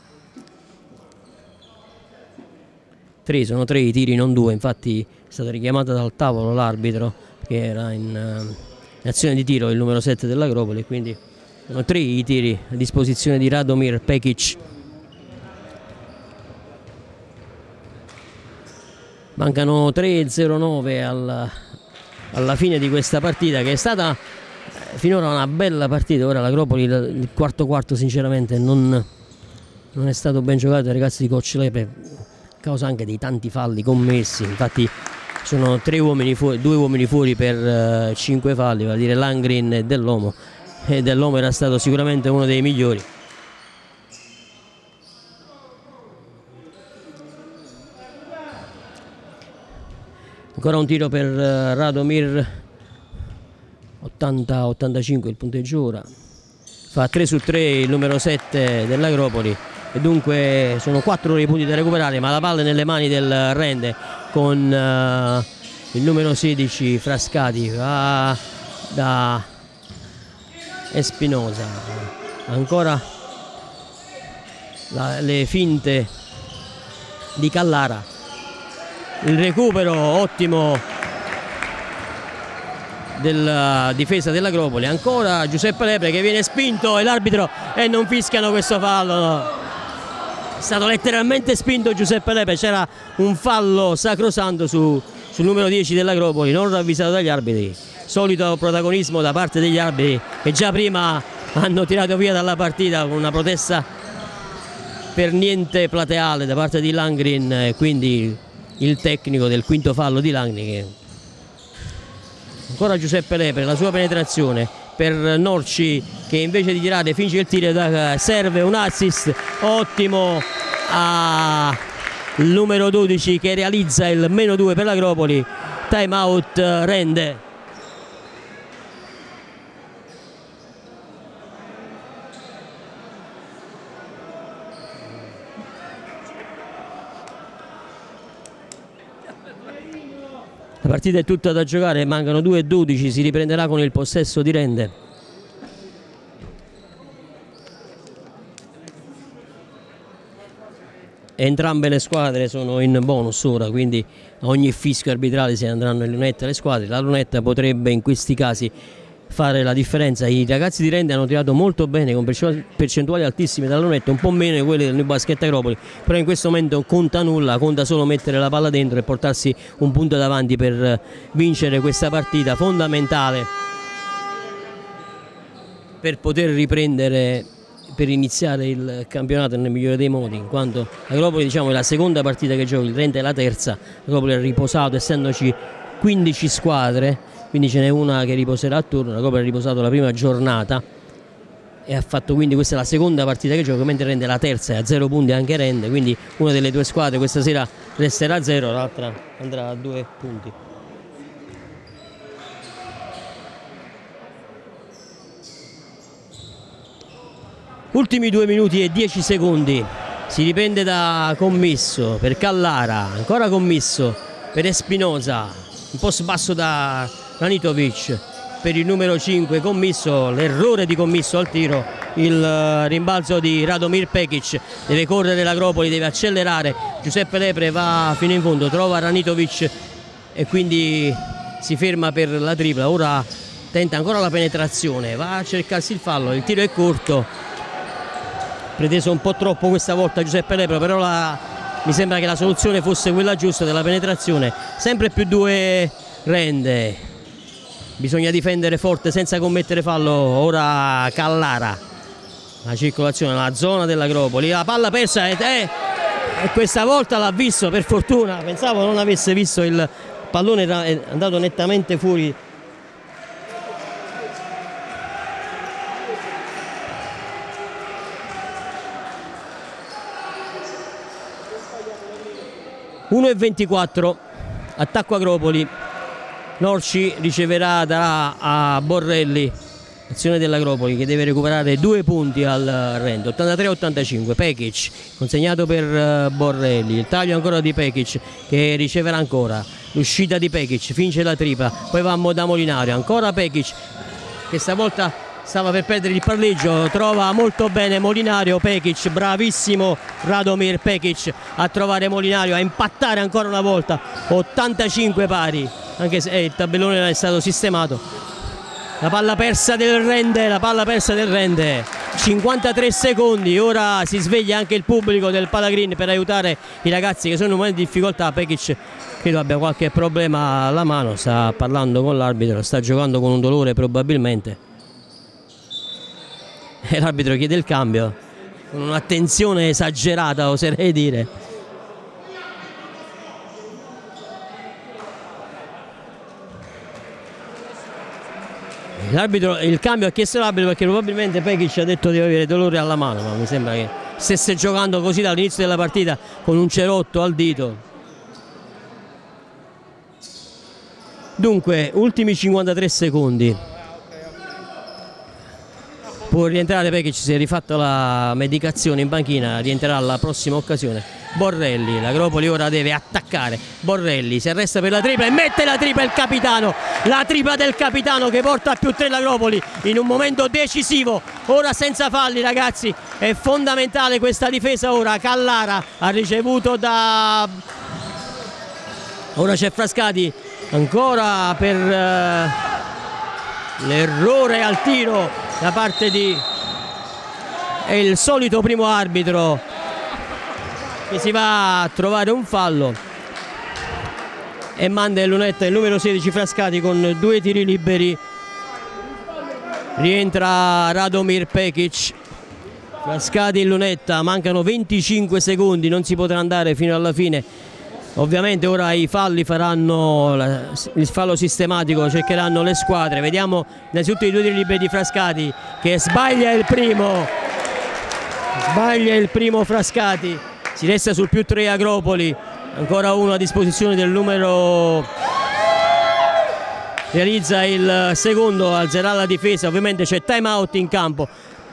Tre, sono tre i tiri, non due, infatti è stata richiamata dal tavolo l'arbitro che era in, uh, in azione di tiro, il numero sette dell'Agropoli, quindi sono tre i tiri a disposizione di Radomir Pekic. Mancano tre e zero nove alla, alla fine di questa partita, che è stata finora una bella partita. Ora l'Agropoli, il quarto quarto sinceramente non, non è stato ben giocato dai ragazzi di coach Lepre, a causa anche dei tanti falli commessi. Infatti sono tre uomini fuori, due uomini fuori per uh, cinque falli, vale a dire Langrin e Dell'Omo, e Dell'Omo era stato sicuramente uno dei migliori. Ancora un tiro per uh, Radomir, ottanta ottantacinque il punteggio ora, fa tre su tre il numero sette dell'Agropoli, e dunque sono quattro i punti da recuperare, ma la palla è nelle mani del rende con uh, il numero sedici Frascati, va da Espinosa, ancora la, le finte di Callara, il recupero ottimo della difesa dell'Agropoli, ancora Giuseppe Lepre che viene spinto e l'arbitro e non fischiano questo fallo, no. È stato letteralmente spinto Giuseppe Lepre, c'era un fallo sacrosanto su, sul numero dieci dell'Agropoli, non ravvisato dagli arbitri. Solito protagonismo da parte degli arbitri che già prima hanno tirato via dalla partita con una protesta per niente plateale da parte di Langrin, e quindi il tecnico del quinto fallo di Langrin. Che ancora Giuseppe Lepre, la sua penetrazione per Norci che invece di tirare finisce il tiro, da, serve un assist ottimo al numero dodici che realizza il meno due per l'Agropoli. Time out rende. La partita è tutta da giocare, mancano due e dodici, si riprenderà con il possesso di rende. Entrambe le squadre sono in bonus ora, quindi a ogni fischio arbitrale si andranno in lunetta le squadre. La lunetta potrebbe in questi casi fare la differenza. I ragazzi di Rende hanno tirato molto bene con percentuali altissime dalla lunetta, un po' meno di quelle del New Basket Agropoli, però in questo momento non conta nulla, conta solo mettere la palla dentro e portarsi un punto davanti per vincere questa partita fondamentale. per poter riprendere, per iniziare il campionato nel migliore dei modi, in quanto Agropoli, diciamo, è la seconda partita che gioca, il Rende è la terza. Agropoli è riposato, essendoci quindici squadre, quindi ce n'è una che riposerà a turno. Agropoli ha riposato la prima giornata e ha fatto, quindi questa è la seconda partita che gioca, mentre Rende è la terza e a zero punti anche Rende, quindi una delle due squadre questa sera resterà a zero, l'altra andrà a due punti. Ultimi due minuti e dieci secondi, si riprende da Commisso per Callara, ancora Commisso per Espinosa, un po' sbasso da Ranitovic per il numero cinque Commisso, l'errore di Commisso al tiro, il rimbalzo di Radomir Pekic, deve correre l'Agropoli, deve accelerare, Giuseppe Lepre va fino in fondo, trova Ranitovic e quindi si ferma per la tripla. Ora tenta ancora la penetrazione, va a cercarsi il fallo, il tiro è corto, preteso un po' troppo questa volta Giuseppe Lepre, però la, mi sembra che la soluzione fosse quella giusta della penetrazione. Sempre più due Rende, bisogna difendere forte senza commettere fallo. Ora Callara, la circolazione nella zona dell'Agropoli, la palla persa e, eh, e questa volta l'ha visto, per fortuna, pensavo non avesse visto, il pallone era è andato nettamente fuori. uno e ventiquattro, attacco Agropoli, Norci riceverà, darà a Borrelli, azione dell'Agropoli che deve recuperare due punti al Rende, ottantatré a ottantacinque, Pekic consegnato per Borrelli, il taglio ancora di Pekic che riceverà ancora, l'uscita di Pekic, finge la tripla, poi va da Molinario, ancora Pekic che stavolta stava per perdere il palleggio, trova molto bene Molinario, Pekic, bravissimo Radomir Pekic a trovare Molinario, a impattare ancora una volta, ottantacinque pari, anche se eh, il tabellone non è stato sistemato. La palla persa del Rende, la palla persa del Rende, cinquantatré secondi, ora si sveglia anche il pubblico del Palagrin per aiutare i ragazzi che sono in un momento di difficoltà. Pekic credo abbia qualche problema alla mano, sta parlando con l'arbitro, sta giocando con un dolore probabilmente. E l'arbitro chiede il cambio con un'attenzione esagerata, oserei dire. L'arbitro, il cambio ha chiesto l'arbitro perché probabilmente Pekic ha detto di avere dolore alla mano, ma mi sembra che stesse giocando così dall'inizio della partita con un cerotto al dito. Dunque, ultimi cinquantatré secondi. Può rientrare Pekic, si è rifatto la medicazione in panchina, rientrerà alla prossima occasione. Borrelli, l'Agropoli ora deve attaccare. Borrelli si arresta per la tripla e mette la tripla il capitano, la tripla del capitano che porta a più tre l'Agropoli in un momento decisivo. Ora senza falli, ragazzi, è fondamentale questa difesa. Ora Callara ha ricevuto da... Ora c'è Frascati ancora per uh, l'errore al tiro da parte di... è il solito primo arbitro che si va a trovare un fallo e manda in lunetta il numero sedici Frascati con due tiri liberi. Rientra Radomir Pekic, Frascati in lunetta, mancano venticinque secondi, non si potrà andare fino alla fine. Ovviamente ora i falli faranno il fallo sistematico, cercheranno le squadre. Vediamo innanzitutto i due tiri liberi di Frascati che sbaglia il primo, sbaglia il primo Frascati, si resta sul più tre Agropoli, ancora uno a disposizione del numero, realizza il secondo, alzerà la difesa, ovviamente c'è time out in campo.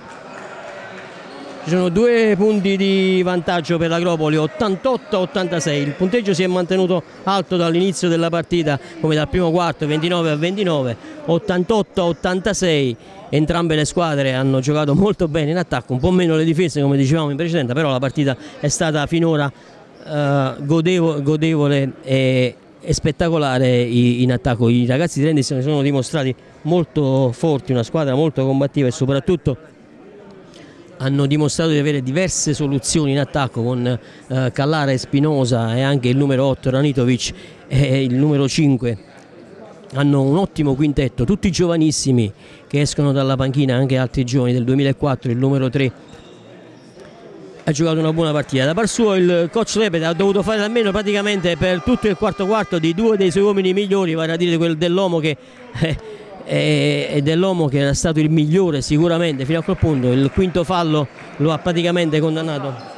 Ci sono due punti di vantaggio per l'Agropoli, ottantotto a ottantasei, il punteggio si è mantenuto alto dall'inizio della partita come dal primo quarto, ventinove a ventinove, ottantotto a ottantasei, entrambe le squadre hanno giocato molto bene in attacco, un po' meno le difese come dicevamo in precedenza, però la partita è stata finora eh, godevo, godevole e, e spettacolare in attacco. I ragazzi di Rende si sono dimostrati molto forti, una squadra molto combattiva e soprattutto hanno dimostrato di avere diverse soluzioni in attacco con eh, Callara, Espinosa e anche il numero otto Ranitovic e il numero cinque hanno un ottimo quintetto, tutti giovanissimi che escono dalla panchina, anche altri giovani del duemilaquattro, il numero tre ha giocato una buona partita. Da par suo il coach Lepede ha dovuto fare almeno praticamente per tutto il quarto quarto di due dei suoi uomini migliori, vale a dire quel dell'uomo che eh, è dell'uomo che era stato il migliore sicuramente fino a quel punto. Il quinto fallo lo ha praticamente condannato.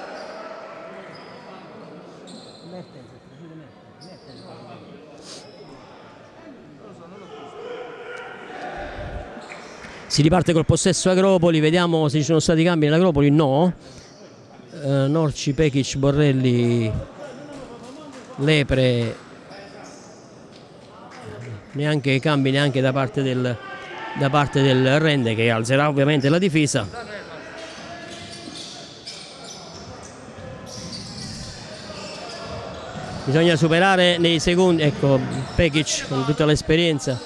Si riparte col possesso Agropoli, vediamo se ci sono stati cambi nell'Agropoli. No, uh, Norci, Pekic, Borrelli, Lepre, neanche cambi neanche da parte del, da parte del Rende, che alzerà ovviamente la difesa. Bisogna superare nei secondi, ecco Pekic con tutta l'esperienza.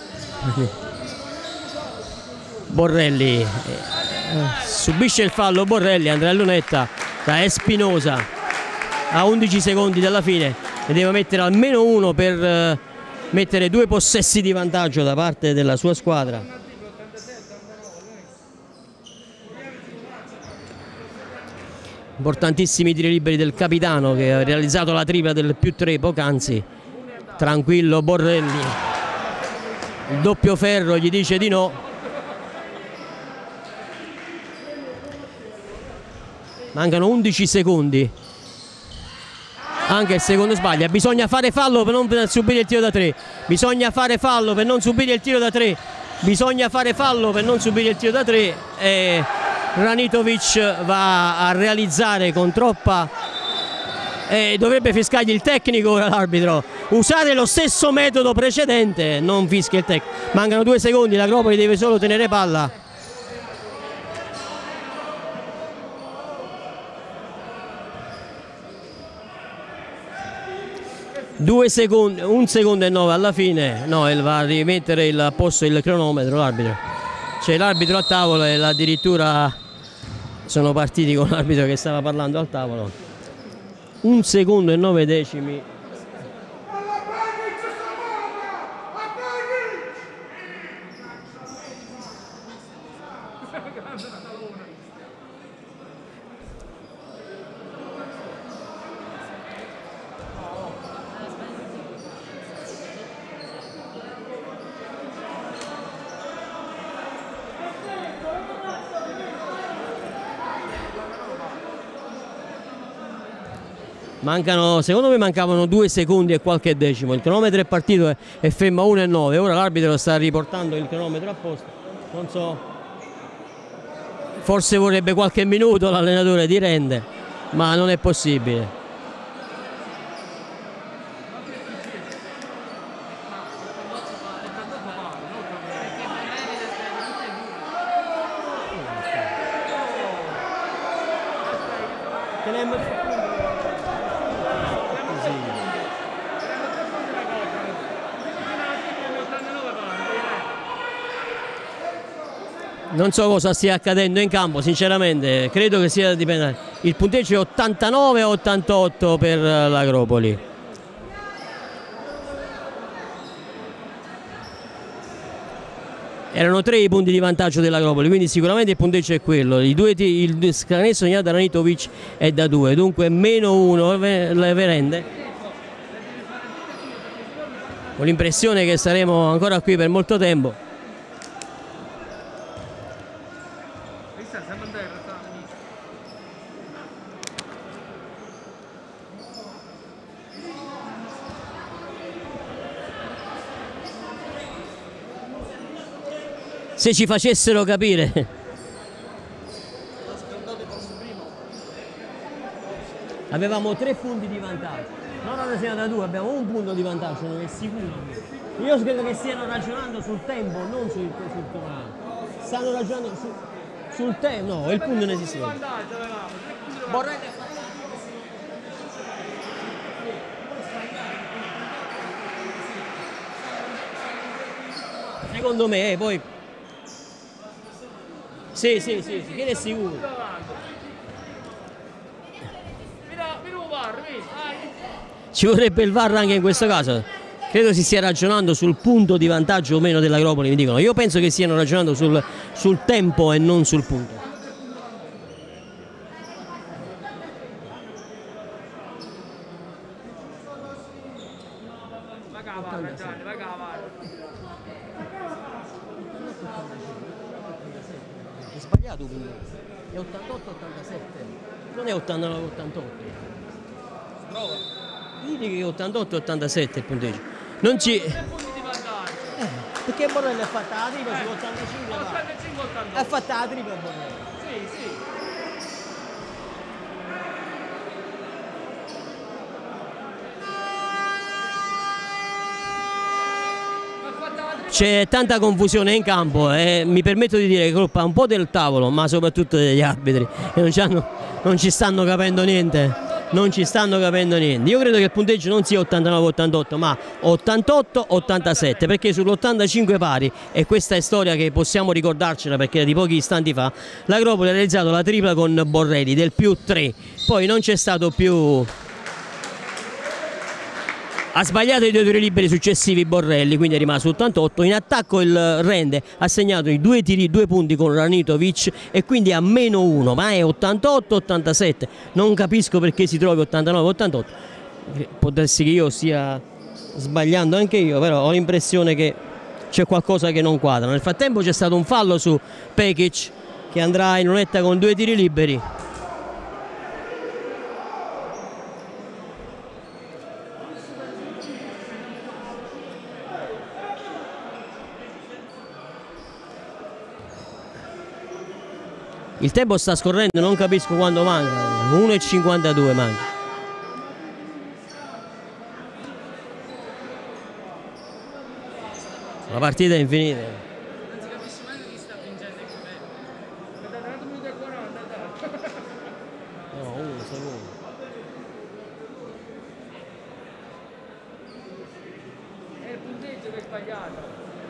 Borrelli eh, subisce il fallo, Borrelli, Andrea Lunetta da Espinosa a undici secondi dalla fine e deve mettere almeno uno per eh, mettere due possessi di vantaggio da parte della sua squadra. Importantissimi tiri liberi del capitano che ha realizzato la tripla del più tre poc'anzi. Tranquillo Borrelli, il doppio ferro gli dice di no. Mancano undici secondi, anche il secondo sbaglia. Bisogna fare fallo per non subire il tiro da tre. Bisogna fare fallo per non subire il tiro da tre. Bisogna fare fallo per non subire il tiro da tre. E Ranitovic va a realizzare con troppa. E dovrebbe fischiargli il tecnico ora l'arbitro. Usare lo stesso metodo precedente, non fischia il tecnico. Mancano due secondi, l'Agropoli deve solo tenere palla. Due secondi, un secondo e nove alla fine. No, va a rimettere il, a posto il cronometro l'arbitro. C'è l'arbitro a tavolo e addirittura sono partiti con l'arbitro che stava parlando al tavolo. Un secondo e nove decimi. Mancano, secondo me mancavano due secondi e qualche decimo. Il cronometro è partito e è fermo a uno e nove. Ora l'arbitro sta riportando il cronometro a posto. Non so, forse vorrebbe qualche minuto l'allenatore di Rende, ma non è possibile. Non so cosa stia accadendo in campo, sinceramente, credo che sia dipendente. Il punteggio è ottantanove a ottantotto per l'Agropoli. Erano tre i punti di vantaggio dell'Agropoli, quindi sicuramente il punteggio è quello. I due, il scanesso segnato da Ranitovic è da due, dunque meno uno le Verende. Ho l'impressione che saremo ancora qui per molto tempo. Se ci facessero capire. Avevamo tre punti di vantaggio. Non hanno segnato da due, abbiamo un punto di vantaggio, non è sicuro. Io credo che stiano ragionando sul tempo, non sul, sul torneo. Stanno ragionando su, sul tempo, no, il punto non esiste. Borrelli. Secondo me, eh, poi. Sì, sì, sì, sì, che è sicuro. Ci vorrebbe il V A R anche in questo caso. Credo si stia ragionando sul punto di vantaggio o meno dell'Agropoli, mi dicono. Io penso che stiano ragionando sul, sul tempo e non sul punto. È sbagliato quindi. È ottantotto ottantasette. Non è ottantanove ottantotto. Prova. Vedi che è ottantotto ottantasette il punteggio. Non ci. Tre punti di vantaggio. Eh, perché Borrelli ha fatto la tripla su ottantacinque? va. ottantacinque ottantotto. Ha fatto la tripla Borrelli. Sì, sì. Ma ha fatto la tripla. C'è tanta confusione in campo e mi permetto di dire che è colpa un po' del tavolo, ma soprattutto degli arbitri, che non ci, hanno- non ci stanno capendo niente. Non ci stanno capendo niente. Io credo che il punteggio non sia ottantanove ottantotto, ma ottantotto ottantasette, perché sull'ottantacinque pari, e questa è storia che possiamo ricordarcela perché è di pochi istanti fa, l'Agropoli ha realizzato la tripla con Borrelli del più tre, poi non c'è stato più. Ha sbagliato i due tiri liberi successivi Borrelli, quindi è rimasto ottantotto. In attacco il Rende ha segnato i due tiri, due punti con Ranitovic e quindi a meno uno, ma è ottantotto ottantasette. Non capisco perché si trovi ottantanove ottantotto. Può darsi che io stia sbagliando anche io, però ho l'impressione che c'è qualcosa che non quadra. Nel frattempo c'è stato un fallo su Pekic che andrà in lunetta con due tiri liberi. Il tempo sta scorrendo, non capisco quando manca. uno e cinquantadue manca. La partita è infinita. Non si capisce mai chi sta vincendo e chi perde. È dato minuto e quaranta, dai. No, uno secondo. È il punteggio che è sbagliato.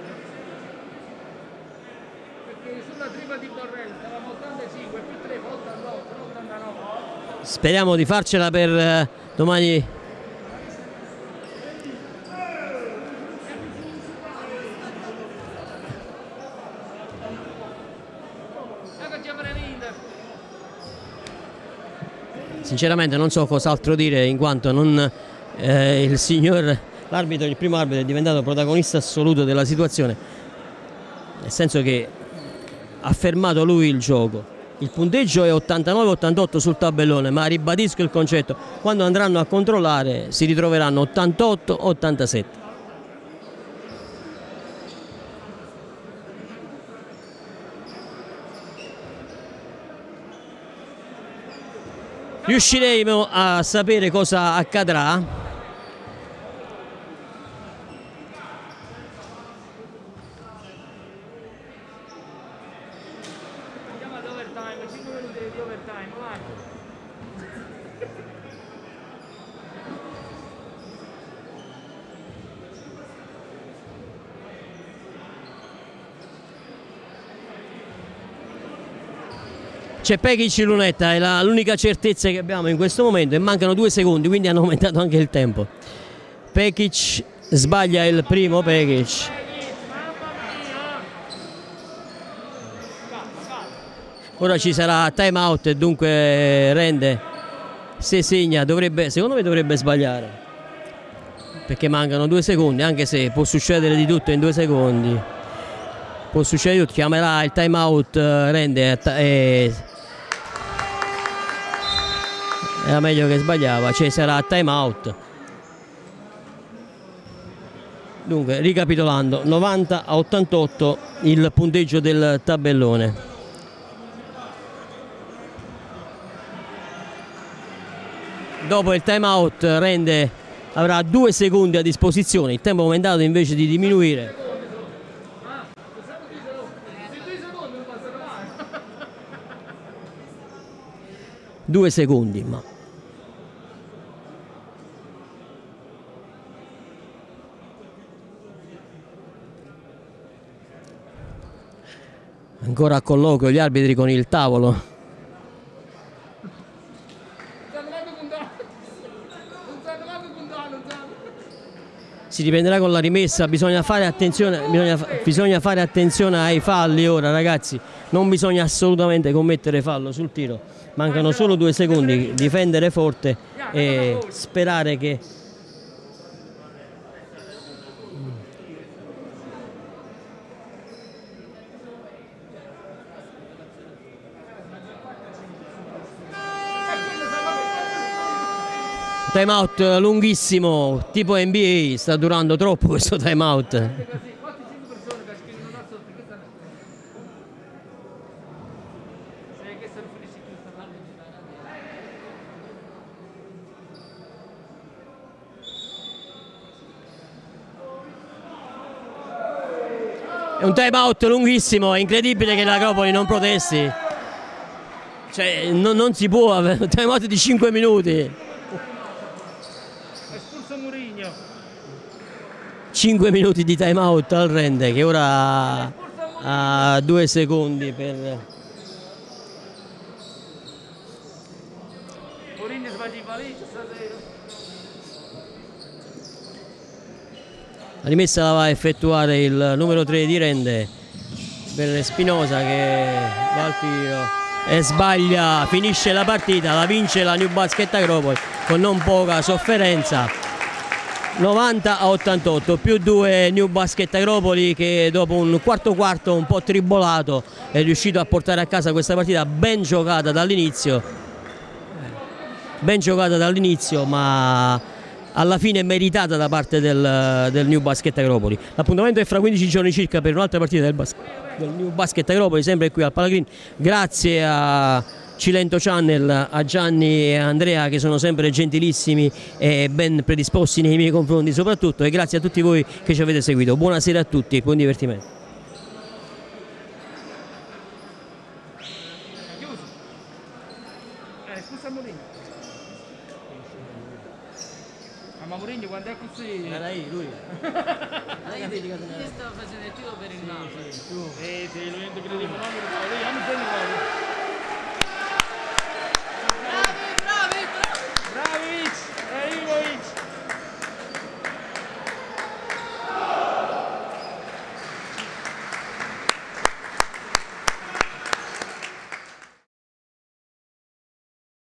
Perché sulla tripla di Borrelli stavamo ottantacinque, più tre fa ottantotto, non ottantanove. Speriamo di farcela per eh, domani. Ecco già per l'Inter. Sinceramente non so cos'altro dire in quanto non, eh, il signor l'arbitro, il primo arbitro è diventato protagonista assoluto della situazione, nel senso che ha fermato lui il gioco. Il punteggio è ottantanove ottantotto sul tabellone, ma ribadisco il concetto, quando andranno a controllare si ritroveranno ottantotto ottantasette. Riusciremo a sapere cosa accadrà. Andiamo ad overtime, cinque minuti di overtime, vai. C'è Pekic in lunetta, è la- l'unica certezza che abbiamo in questo momento e mancano due secondi, quindi hanno aumentato anche il tempo. Pekic sbaglia il primo, Pekic. Mamma mia! Calma, calma. Ora ci sarà time out e dunque Rende, se segna, dovrebbe, secondo me dovrebbe sbagliare, perché mancano due secondi, anche se può succedere di tutto in due secondi. Può succedere di tutto, chiamerà il time out eh, Rende e era meglio che sbagliava, cioè sarà time out. Dunque, ricapitolando, novanta a ottantotto il punteggio del tabellone. Dopo il time out Rende avrà due secondi a disposizione, il tempo aumentato invece di diminuire. Se due secondi non passano mai. Due secondi, ma ancora a colloquio gli arbitri con il tavolo. Non sanno mai che puntare. Non sanno mai che puntare, non sanno. si riprenderà con la rimessa. Bisogna fare attenzione, bisogna, bisogna fare attenzione ai falli ora, ragazzi, non bisogna assolutamente commettere fallo sul tiro, mancano solo due secondi, difendere forte e sperare che time out lunghissimo, tipo N B A, sta durando troppo questo time out. È un time out lunghissimo, è incredibile che l'Acropoli non protesti. Cioè, non, non si può avere un time out di cinque minuti. cinque minuti di time out al rende che ora ha due secondi per la rimessa la va a effettuare il numero tre di rende per Spinosa che va al tiro e sbaglia, finisce la partita, la vince la New Basket Acropoli con non poca sofferenza. novanta a ottantotto, più due New Basket Acropoli che dopo un quarto quarto un po' tribolato è riuscito a portare a casa questa partita ben giocata dall'inizio, ben giocata dall'inizio ma alla fine meritata da parte del, del New Basket Acropoli. L'appuntamento è fra quindici giorni circa per un'altra partita del, bas del New Basket Acropoli, sempre qui al Palagreen. Grazie a Cilento Channel, a Gianni e a Andrea che sono sempre gentilissimi e ben predisposti nei miei confronti soprattutto, e grazie a tutti voi che ci avete seguito. Buonasera a tutti e buon divertimento. Eh, scusa Mourinho. Ma Mourinho quando è così... Era io, lui. Io stavo facendo il tiro per il naso. Eh, sì, lui è un decreto economico, lui ha un